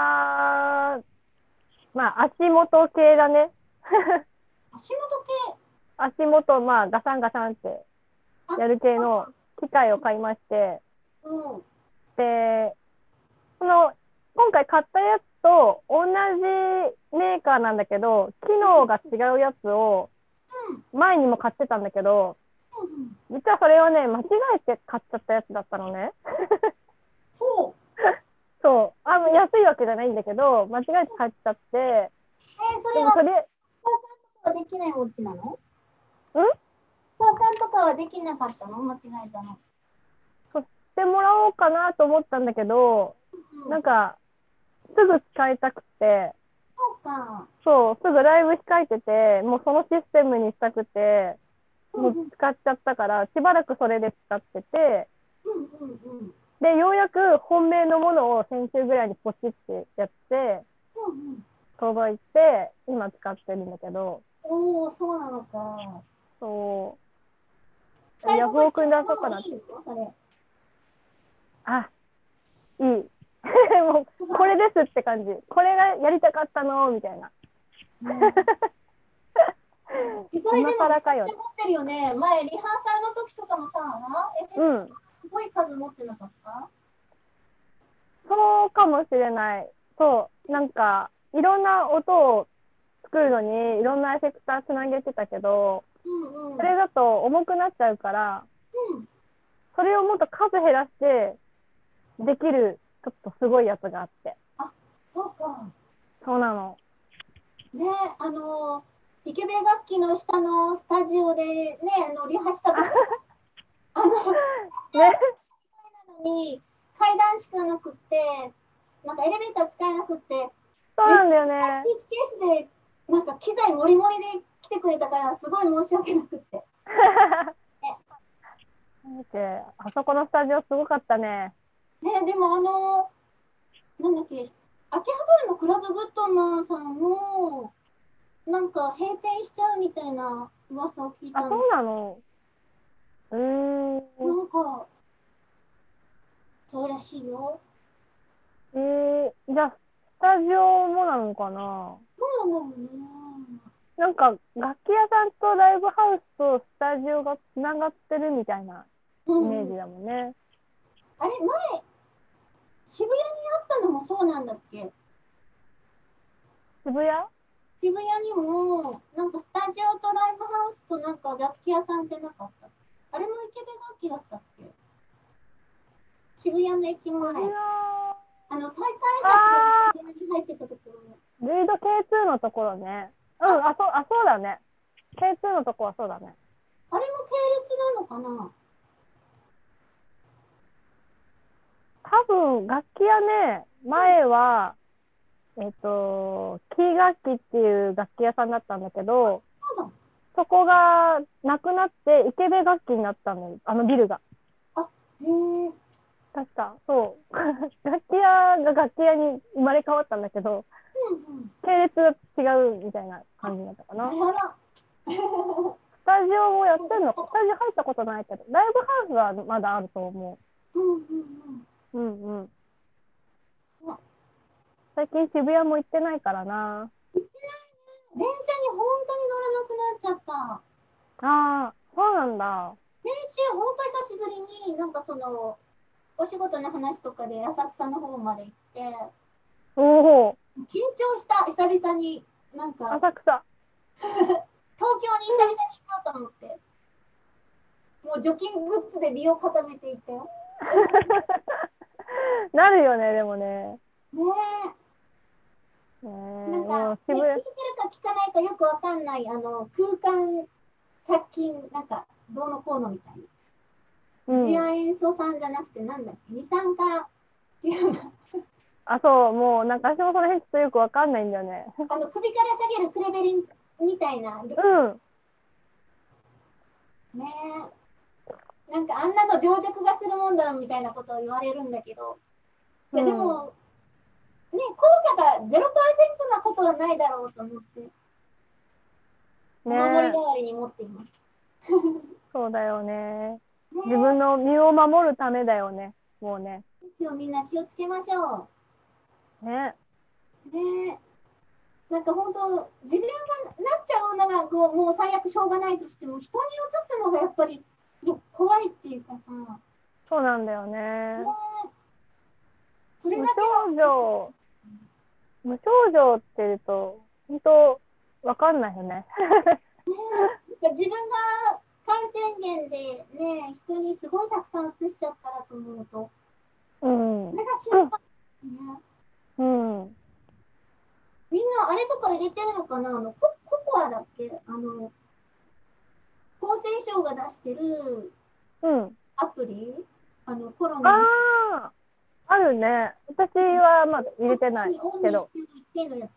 Speaker 2: まあ足元系だね。
Speaker 1: 足元系？
Speaker 2: 足元、まあガサンガサンってやる系の機械を買いまして、
Speaker 1: うん、
Speaker 2: で、その、今回買ったやつと同じメーカーなんだけど、機能が違うやつを前にも買ってたんだけど、実はそれをね、間違えて買っちゃったやつだったのね。そう、あの安いわけじゃないんだけど、間違えて買っちゃって、え
Speaker 1: ー、それは交換とかできないお家なの？ん？交換とかはできなかったの？間違えたの。
Speaker 2: そしてもらおうかなと思ったんだけど、うん、なんか、すぐ使いたくて、
Speaker 1: そうか。
Speaker 2: そう、すぐライブ控えてて、もうそのシステムにしたくて、もう使っちゃったから、しばらくそれで使ってて、
Speaker 1: うんうんうん、
Speaker 2: で、ようやく本命のものを先週ぐらいにポチってやって、うんうん、届いて、今使ってるんだけど。
Speaker 1: おー、そうなのか。
Speaker 2: そう。ヤフオクに出そうかなって。あ、いい。もう、これですって感じ。これがやりたかったのみたいな。
Speaker 1: 今更かよ。持ってるよね。前、リハーサルの時とかもさ、うん、すごい数持ってなかった？
Speaker 2: そうかもしれない。そう。なんか、いろんな音を作るのに、いろんなエフェクターつなげてたけど、うんうん、それだと重くなっちゃうから、うん、それをもっと数減らして、できる、ちょっとすごいやつがあって。
Speaker 1: あ、そうか。
Speaker 2: そうなの。
Speaker 1: ね、あの、イケメン楽器の下のスタジオでね、あのリハした時あの、ね、なのに階段しかなくって、なんかエレベーター使えなくって、
Speaker 2: そうなんだよね。
Speaker 1: スーツケースで、なんか機材もりもりで来てくれたから、すごい申し訳なくって。
Speaker 2: ね、あそこのスタジオすごかったね。
Speaker 1: ね、でもあの、なんだっけ、秋葉原のクラブグッドマンさんも、なんか閉店しちゃうみたいな噂を聞いたんで。
Speaker 2: あ、そうなの？うーん。
Speaker 1: なんか、そうらしいよ。
Speaker 2: えー、じゃあ、スタジオもなのかな？
Speaker 1: そうなのよね。
Speaker 2: なんか楽器屋さんとライブハウスとスタジオがつながってるみたいなイメージだもんね。
Speaker 1: あれ、前、渋谷にあったのもそうなんだっけ？
Speaker 2: 渋谷
Speaker 1: 渋谷にも、なんかスタジオとライブハウスとなんか楽器屋さんってなかった？あれも池部楽器だったっけ？渋谷の駅前。あの、再開発の渋谷に入ってたところ。
Speaker 2: ルイド ケーツー のところね。うん、あ、そう、あ、そうだね。ケーツー のとこはそうだね。
Speaker 1: あれも系列なのかな？
Speaker 2: 多分、楽器屋ね、前は、えっと、キー楽器っていう楽器屋さんだったんだけど、
Speaker 1: そうだ。
Speaker 2: そこがなくなって池部楽器になったのよ、あのビルが。
Speaker 1: あ、へえ。
Speaker 2: 確か、そう。楽器屋が楽器屋に生まれ変わったんだけど、
Speaker 1: うんうん。
Speaker 2: 系列が違うみたいな感じだったかな。
Speaker 1: なるほど。
Speaker 2: スタジオもやってんのか、スタジオ入ったことないけど、ライブハウスはまだあると思
Speaker 1: うんうん
Speaker 2: う。うんうん。
Speaker 1: うん。
Speaker 2: 最近渋谷も行ってないからな。
Speaker 1: 電車に本当に乗らなくなっちゃった。
Speaker 2: ああ、そうなんだ。
Speaker 1: 先週、本当久しぶりに、なんかその、お仕事の話とかで浅草の方まで行って、
Speaker 2: おお、
Speaker 1: 緊張した、久々に。なんか、
Speaker 2: 浅草。
Speaker 1: 東京に久々に行こうと思って、もう除菌グッズで美を固めていったよ。
Speaker 2: なるよね、でもね。
Speaker 1: ね
Speaker 2: ねえ、
Speaker 1: え、なんか、ね、聞いて
Speaker 2: もう渋谷、
Speaker 1: るか聞かないかよくわかんない、あの、空間殺菌、なんか、どうのこうのみたいな。
Speaker 2: うん。
Speaker 1: 次亜塩素酸じゃなくて、なんだっけ、二酸化、違うな。
Speaker 2: あ、そう、もうなんか私もその辺ちょっとよくわかんないんだよね。
Speaker 1: あの、首から下げるクレベリンみたいな。ね
Speaker 2: うん。
Speaker 1: え。なんか、あんなの情弱がするもんだみたいなことを言われるんだけど、いや、で
Speaker 2: うん。
Speaker 1: も、ね、効果がゼロパーセントなことはないだろうと思って、お
Speaker 2: ねえ、
Speaker 1: 守り代わりに持っています。
Speaker 2: そうだよね。自分
Speaker 1: ね
Speaker 2: の身を守るためだよね。もうね。
Speaker 1: え、一応みんな気をつけましょ
Speaker 2: ね。
Speaker 1: う。ねえ。なんか本当、自分がなっちゃうのがこうもう最悪しょうがないとしても、人に移すのがやっぱり怖いっていうかさ、ね
Speaker 2: そうなんだよね。
Speaker 1: え、それ
Speaker 2: 無
Speaker 1: だけは、
Speaker 2: 症状、無症状って言うと、本当わかんないよね。
Speaker 1: 自分が感染源でね、人にすごいたくさん移しちゃったらと思うと、
Speaker 2: うん。
Speaker 1: それが心配ね。
Speaker 2: うん。
Speaker 1: みんなあれとか入れてるのかな、あのコ、ココアだっけ、あの、厚生省が出してる
Speaker 2: うん。
Speaker 1: アプリ、あの、コロ
Speaker 2: あ
Speaker 1: ナに、
Speaker 2: あ、あるね。私はまだ入れてない
Speaker 1: 常にオン
Speaker 2: けど。
Speaker 1: にしてる一定のやつ。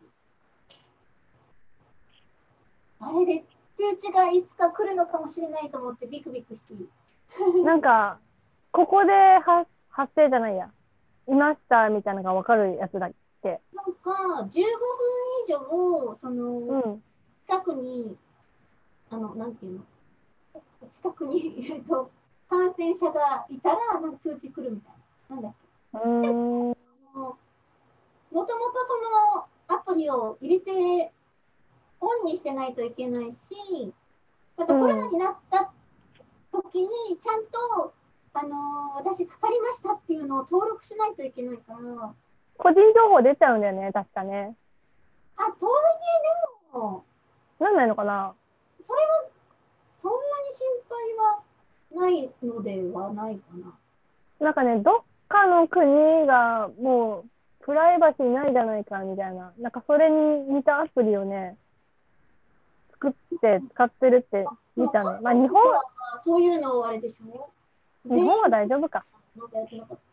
Speaker 1: あれで通知がいつか来るのかもしれないと思ってビクビクしている。
Speaker 2: なんか、ここで発発生じゃないや。いましたみたいなのがわかるやつだっけ。
Speaker 1: なんか、じゅうごふん以上、その、
Speaker 2: うん。
Speaker 1: 近くに、あの、なんていうの、近くに、えっと、感染者がいたら、なんか通知来るみたいな。なんだっ
Speaker 2: うーん。
Speaker 1: け。もともとそのアプリを入れて、オンにしてないといけないし、またコロナ
Speaker 2: うん。
Speaker 1: になった時に、ちゃんと、あのー私かかりましたっていうのを登録しないといけないから、
Speaker 2: 個人情報出ちゃうんだよね、確かね。
Speaker 1: あ、とはいえでも、
Speaker 2: なんないのかな。
Speaker 1: それはそんなに心配はないのではないかな。
Speaker 2: なんかね、どっかの国がもうプライバシーないじゃないかみたいな。なんかそれに似たアプリをね、作って使ってるって
Speaker 1: でも韓
Speaker 2: 見たね。まあ日本、
Speaker 1: 国とかはそういうのをあれでしょ、全員
Speaker 2: 日本は大丈夫か。
Speaker 1: なんかやってなかった。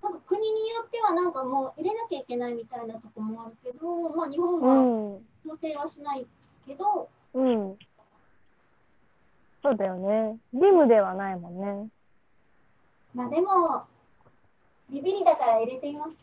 Speaker 1: なんか国によってはなんかもう入れなきゃいけないみたいなとこもあるけど、まあ日本
Speaker 2: う
Speaker 1: は
Speaker 2: ん。
Speaker 1: 強制はしないけど、
Speaker 2: うん。そうだよね。義務ではないもんね。
Speaker 1: まあでも、ビビりだから入れています。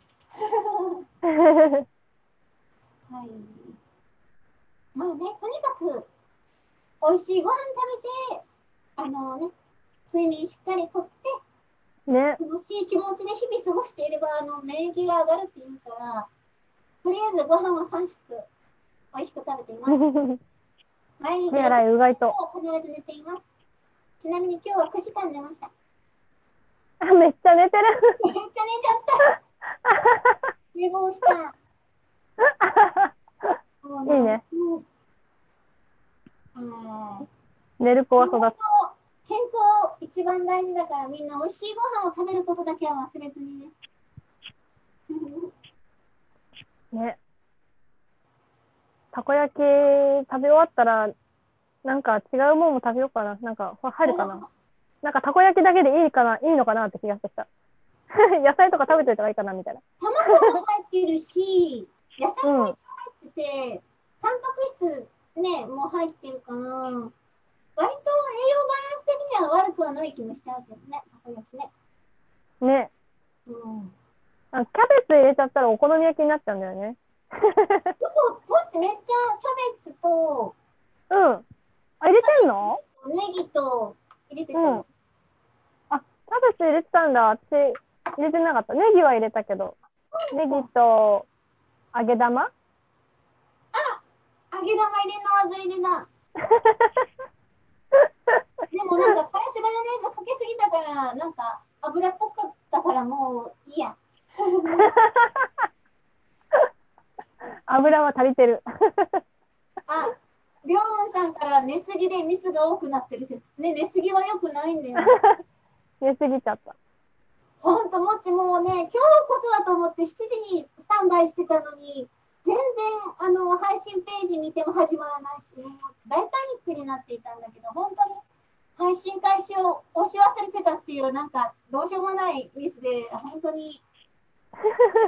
Speaker 1: はい。まあね、とにかく美味しいご飯食べて、あのね、睡眠しっかりとって、
Speaker 2: ね。
Speaker 1: 楽しい気持ちで日々過ごしていれば、あの免疫が上がるっていうから、 とりあえずご飯はさん食美味しく食べています。毎日
Speaker 2: 手洗いうがいと。
Speaker 1: 必ず寝ています。ちなみに今日はくじかん寝ました。
Speaker 2: めっちゃ寝てる。
Speaker 1: めっちゃ寝ちゃった。寝坊した。
Speaker 2: いいね。
Speaker 1: うん、
Speaker 2: 寝る子は育つ。
Speaker 1: 健康一番大事だからみんな美味しいご飯を食べることだけは忘れずにね。
Speaker 2: ね。たこ焼き食べ終わったら、なんか違うものも食べようかな。なんか入るかな。なんかたこ焼きだけでいいかな、いいのかなって気がしてきた。野菜とか食べといた方がいいかなみたいな。
Speaker 1: 卵も入ってるし、野菜も入ってて、うん、タンパク質ね、もう入ってるから、割と栄養バランス的には悪くはない気もしちゃうけどね、たこ焼きね。
Speaker 2: ね。うん。あ、キャベツ入れちゃったらお好み焼きになっちゃうんだよね。
Speaker 1: 嘘、もっちめっちゃキャベツと、
Speaker 2: うん。あ、入れてんの？
Speaker 1: ネギと入れてた、うん。
Speaker 2: あ、キャベツ入れてたんだ。私、入れてなかった。ネギは入れたけど。ネギと揚げ玉？あ、
Speaker 1: 揚げ玉入れんの忘れてた。でもなんかからしマヨネーズかけすぎたから、なんか油っぽかったからもういいや。
Speaker 2: 油は足りてる。
Speaker 1: あ、りょうむんさんから寝すぎでミスが多くなってる説。ね、寝すぎは良くないんだよね。
Speaker 2: 寝すぎちゃった。
Speaker 1: ほんと、もっちもうね、今日こそはと思ってしちじにスタンバイしてたのに、全然あの配信ページ見ても始まらないし、もう大パニックになっていたんだけど、本当に配信開始を押し忘れてたっていう、なんかどうしようもないミスで、本当に。は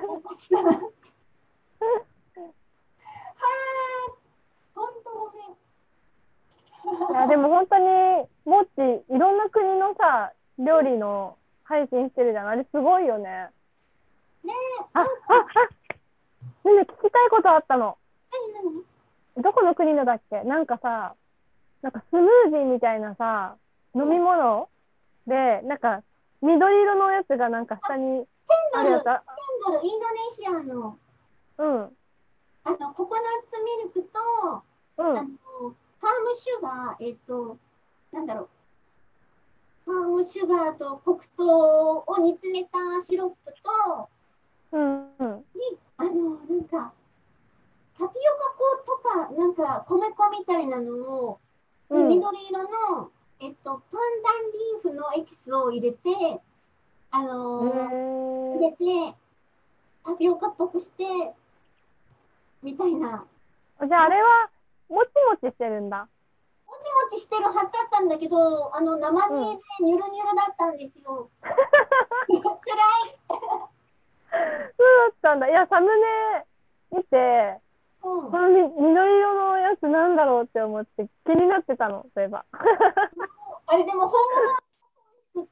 Speaker 1: あ、本当ごめん。
Speaker 2: いや、でも本当に、もっち、いろんな国のさ、料理の配信してるじゃん。あれすごいよね。
Speaker 1: ねえ。
Speaker 2: あ、あ、あ、ね、聞きたいことあったの。
Speaker 1: 何何？
Speaker 2: どこの国のだっけ？なんかさ、なんかスムージーみたいなさ、飲み物で、なんか緑色のやつがなんか下にあるやつ。
Speaker 1: ケンドル、インドネシアの、
Speaker 2: うん。
Speaker 1: あの、ココナッツミルクと、うん、あの、パームシュガー、えっと、なんだろう。パームシュガーと黒糖を煮詰めたシロップと、
Speaker 2: うん、
Speaker 1: に、あの、なんか、タピオカ粉とか、なんか、米粉みたいなのを、うん、緑色の、えっと、パンダンリーフのエキスを入れて、あのー、入れて、タピオカっぽくして、みたいな。
Speaker 2: じゃあ、あれは、もちもちしてるんだ。
Speaker 1: もちもちしてるはずだったんだけど、あの、生煮えでニュルニュルだったんですよ。うん、辛い。
Speaker 2: そうだったんだ。いや、サムネ見て、うん、この緑色のやつなんだろうって思って気になってたの、そういえば。
Speaker 1: あれでも本物作って、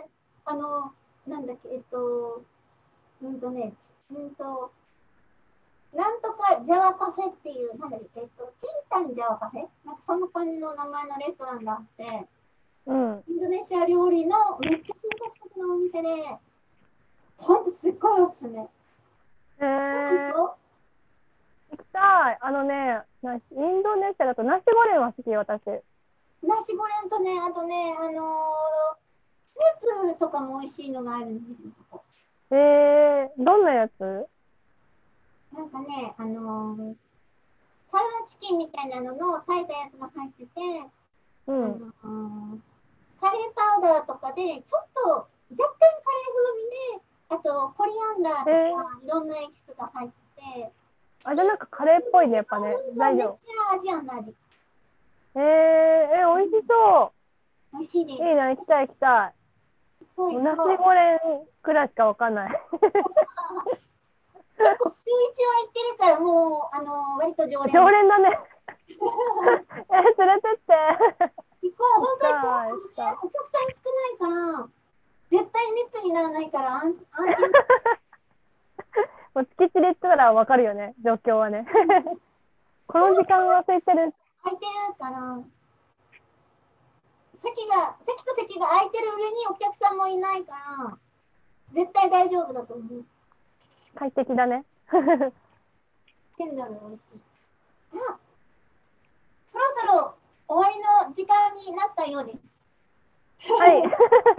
Speaker 1: あの、なんだっけ、えっと、うんとね、うんと、なんとかジャワカフェっていう、なんだっけ、えっと、チンタンジャワカフェなんかそんな感じの名前のレストランがあって、うん、インドネシア料理のめっちゃ本格的なお店で、ほんとすっごいおすすめ。
Speaker 2: へー。行きたい。あのね、インドネシアだとナシゴレンは好き、私。
Speaker 1: ナシゴレンとね、あとね、あのー、スープとかも美味しいのがあるんですよ、そこ。
Speaker 2: えー、どんなやつ？
Speaker 1: なんかね、あのー、サラダチキンみたいなのの裂いたやつが入ってて、うん、あのー、カレーパウダーとかで、ちょっと若干カレー風味で、あとコリアンダーとか、いろんなエキスが入ってて、
Speaker 2: あ、じゃあなんかカレーっぽいね、やっぱね。
Speaker 1: 大丈夫。めっちゃアジアンの味。
Speaker 2: えー、え、美味しそう。
Speaker 1: 美味しいです。い
Speaker 2: いいな、行きたい行きたい。ナシゴレンくらいしかわかんない。
Speaker 1: 結構週一は行ってるから、もう、あの、割と常連。
Speaker 2: 常連だね。え、連れてって。
Speaker 1: 行こう、本当に行こう。お客さん少ないから、絶対密にならないから安心。
Speaker 2: もう敷地で言ったらわかるよね、状況はね。この時間は空いてる。
Speaker 1: 空いてるから、席が、席と席が空いてる上にお客さんもいないから、絶対大丈夫だと思う。
Speaker 2: 快適だね。
Speaker 1: テンダル美味しい。あ、そろそろ終わりの時間になったようです。
Speaker 2: はい。
Speaker 1: はい、えー、お知らせでござい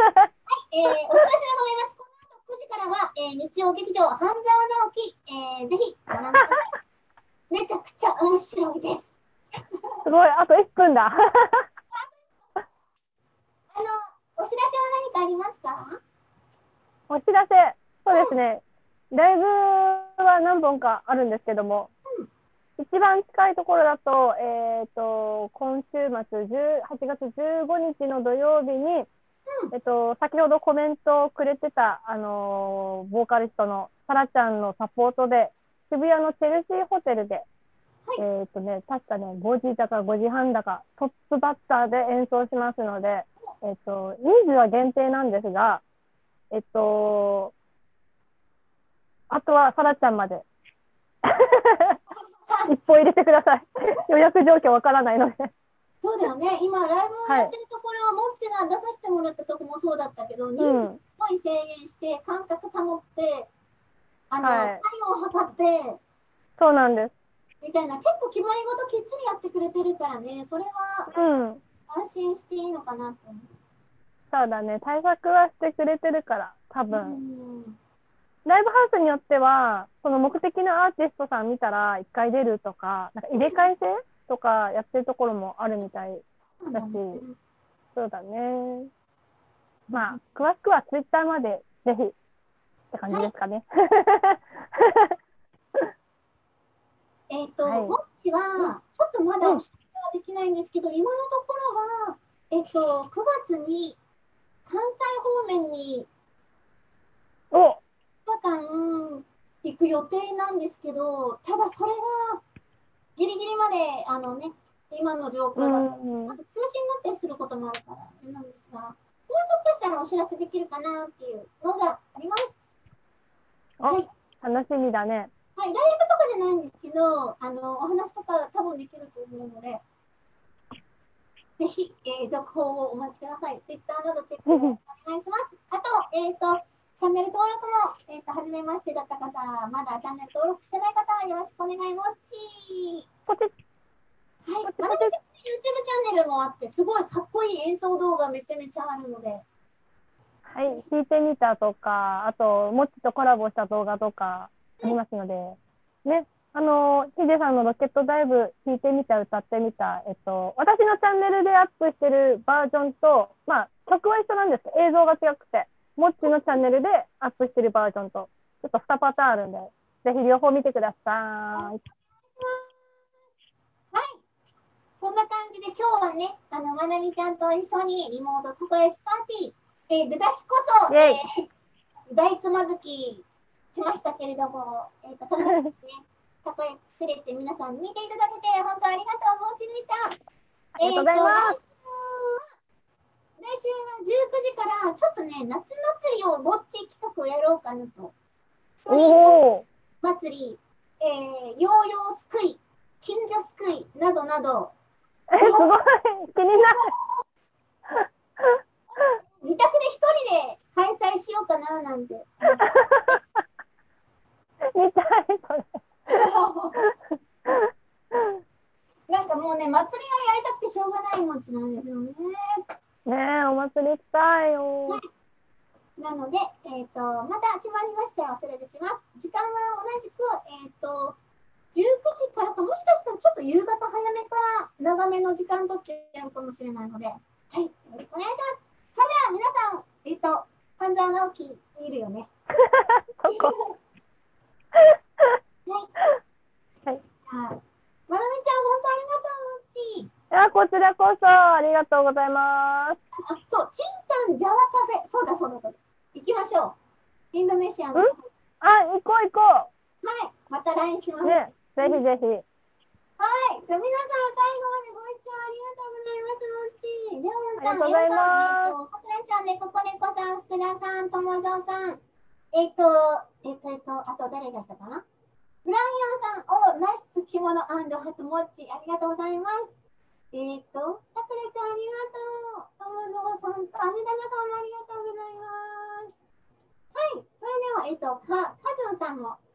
Speaker 1: ます。この後くじからは、えー、日曜劇場半沢直樹、えー、ぜひご覧ください。めちゃくちゃ面白いです。
Speaker 2: すごい、あといっぷんだ。
Speaker 1: あの、お知らせは何かありますか？
Speaker 2: お知らせ、そうですね、うん、ライブは何本かあるんですけども、うん、一番近いところだと、えっと、今週末、はちがつじゅうごにちの土曜日に、うん、えっと、先ほどコメントをくれてた、あのー、ボーカリストのサラちゃんのサポートで、渋谷のチェルシーホテルで、はい、えっとね、確かね、ごじだかごじはんだか、トップバッターで演奏しますので、えっと、人数は限定なんですが、えっと、あとはサラちゃんまで一歩入れてください。予約状況わからないので。
Speaker 1: そうだよね、今、ライブをやってるところは、モッチが出させてもらったとこもそうだったけど、人数すごい制限して、間隔保って、あの、はい、体温を測って、
Speaker 2: そうなんです。
Speaker 1: みたいな、結構決まり事きっちりやってくれてるからね、それは安心していいのかなと思う。うん、
Speaker 2: そうだね、対策はしてくれてるから、多分。ライブハウスによっては、その目的のアーティストさん見たらいっかい出るとか、なんか入れ替え制とかやってるところもあるみたいだし、そうだね。まあ、詳しくはツイッターまでぜひって感じですかね。
Speaker 1: えっと、もっちは、ちょっとまだお知らせはできないんですけど、うん、今のところは、えっと、くがつに関西方面に、
Speaker 2: お
Speaker 1: ふつかかん行く予定なんですけど、ただそれがギリギリまで、あのね、今の状況だと、あと中止になったりすることもあるから、なんですが、もうちょっとしたらお知らせできるかなっていうのがあります。
Speaker 2: はい。楽しみだね。
Speaker 1: はい、ライブとかじゃないんですけど、あの、お話とか多分できると思うので、ぜひ、えー、続報をお待ちください。Twitter などチェックよろしくお願いします。あと、えっと、チャンネル登録も、えっと、はじめましてだった方、まだチャンネル登録してない方、よろしくお願いもっちー。はい、まなみちゃんの YouTube チャンネルもあって、すごいかっこいい演奏動画めちゃめちゃあるので。
Speaker 2: はい、弾いてみたとか、あと、もっちとコラボした動画とかありますので、ね、あの、ヒデさんのロケットダイブ弾いてみた、歌ってみた、えっと、私のチャンネルでアップしてるバージョンと、まあ、曲は一緒なんですけど、映像が違くて、もっちのチャンネルでアップしてるバージョンと、ちょっとにパターンあるんで、ぜひ両方見てください。
Speaker 1: はい。そんな感じで今日はね、あの、まなみちゃんと一緒にリモートたこ焼きパーティー、えー、出だしこそ、えー、大つまずきしましたけれども、えー、と楽しくね、たこ焼き作れて皆さん見ていただけて、本当ありがとう、もちでした。
Speaker 2: ありがとうございます。
Speaker 1: 来週はじゅうくじから、ちょっとね、夏祭りをぼっち企画をやろうかなと。
Speaker 2: おー
Speaker 1: 祭り、えー、ヨーヨーすくい、金魚すくいなどなど、
Speaker 2: え、すごい気になる。
Speaker 1: 自宅で一人で開催しようかななんて。
Speaker 2: 見たい、それ。
Speaker 1: なんかもうね、祭りがやりたくてしょうがないもちなんですよね。
Speaker 2: ねえ、お祭り行きたいよ。
Speaker 1: ね、なので、えっと、また決まりましたらお知らせします。時間は同じく、えっと、じゅうくじからか、もしかしたらちょっと夕方早めから長めの時間取ってやるかもしれないので、はい、よろしくお願いします。それでは皆さん、えっと、半沢直樹見るよね。
Speaker 2: そこ。
Speaker 1: はい。はい。じゃあ、まなみちゃん、本当ありがとう、もち。
Speaker 2: いや、こちらこそ、ありがとうございます。
Speaker 1: あ、そう、チンタンジャワカフェ。そうだ、そうだ、そうだ。行きましょう。インドネシアの。
Speaker 2: あ、行こう行こ
Speaker 1: う。はい。また ライン します。
Speaker 2: ね、ぜひぜひ。
Speaker 1: はい。じゃあ、皆さん、最後までご視聴ありがとうございます。もっち。りょうさん、
Speaker 2: ありがとうございます。
Speaker 1: えっと、さくらちゃんで、ここねこさん、福田さん、ともぞうさん。えっと、えっと、えっと、あと誰がいたかな？フライヤーさん、お、ナイス着物&ハトモッチ、ありがとうございます。えっと、さくらちゃんありがとう。ともぞうさんと、あみだなさんもありがとうございます。はい、それでは、えっと、か、かずんさんも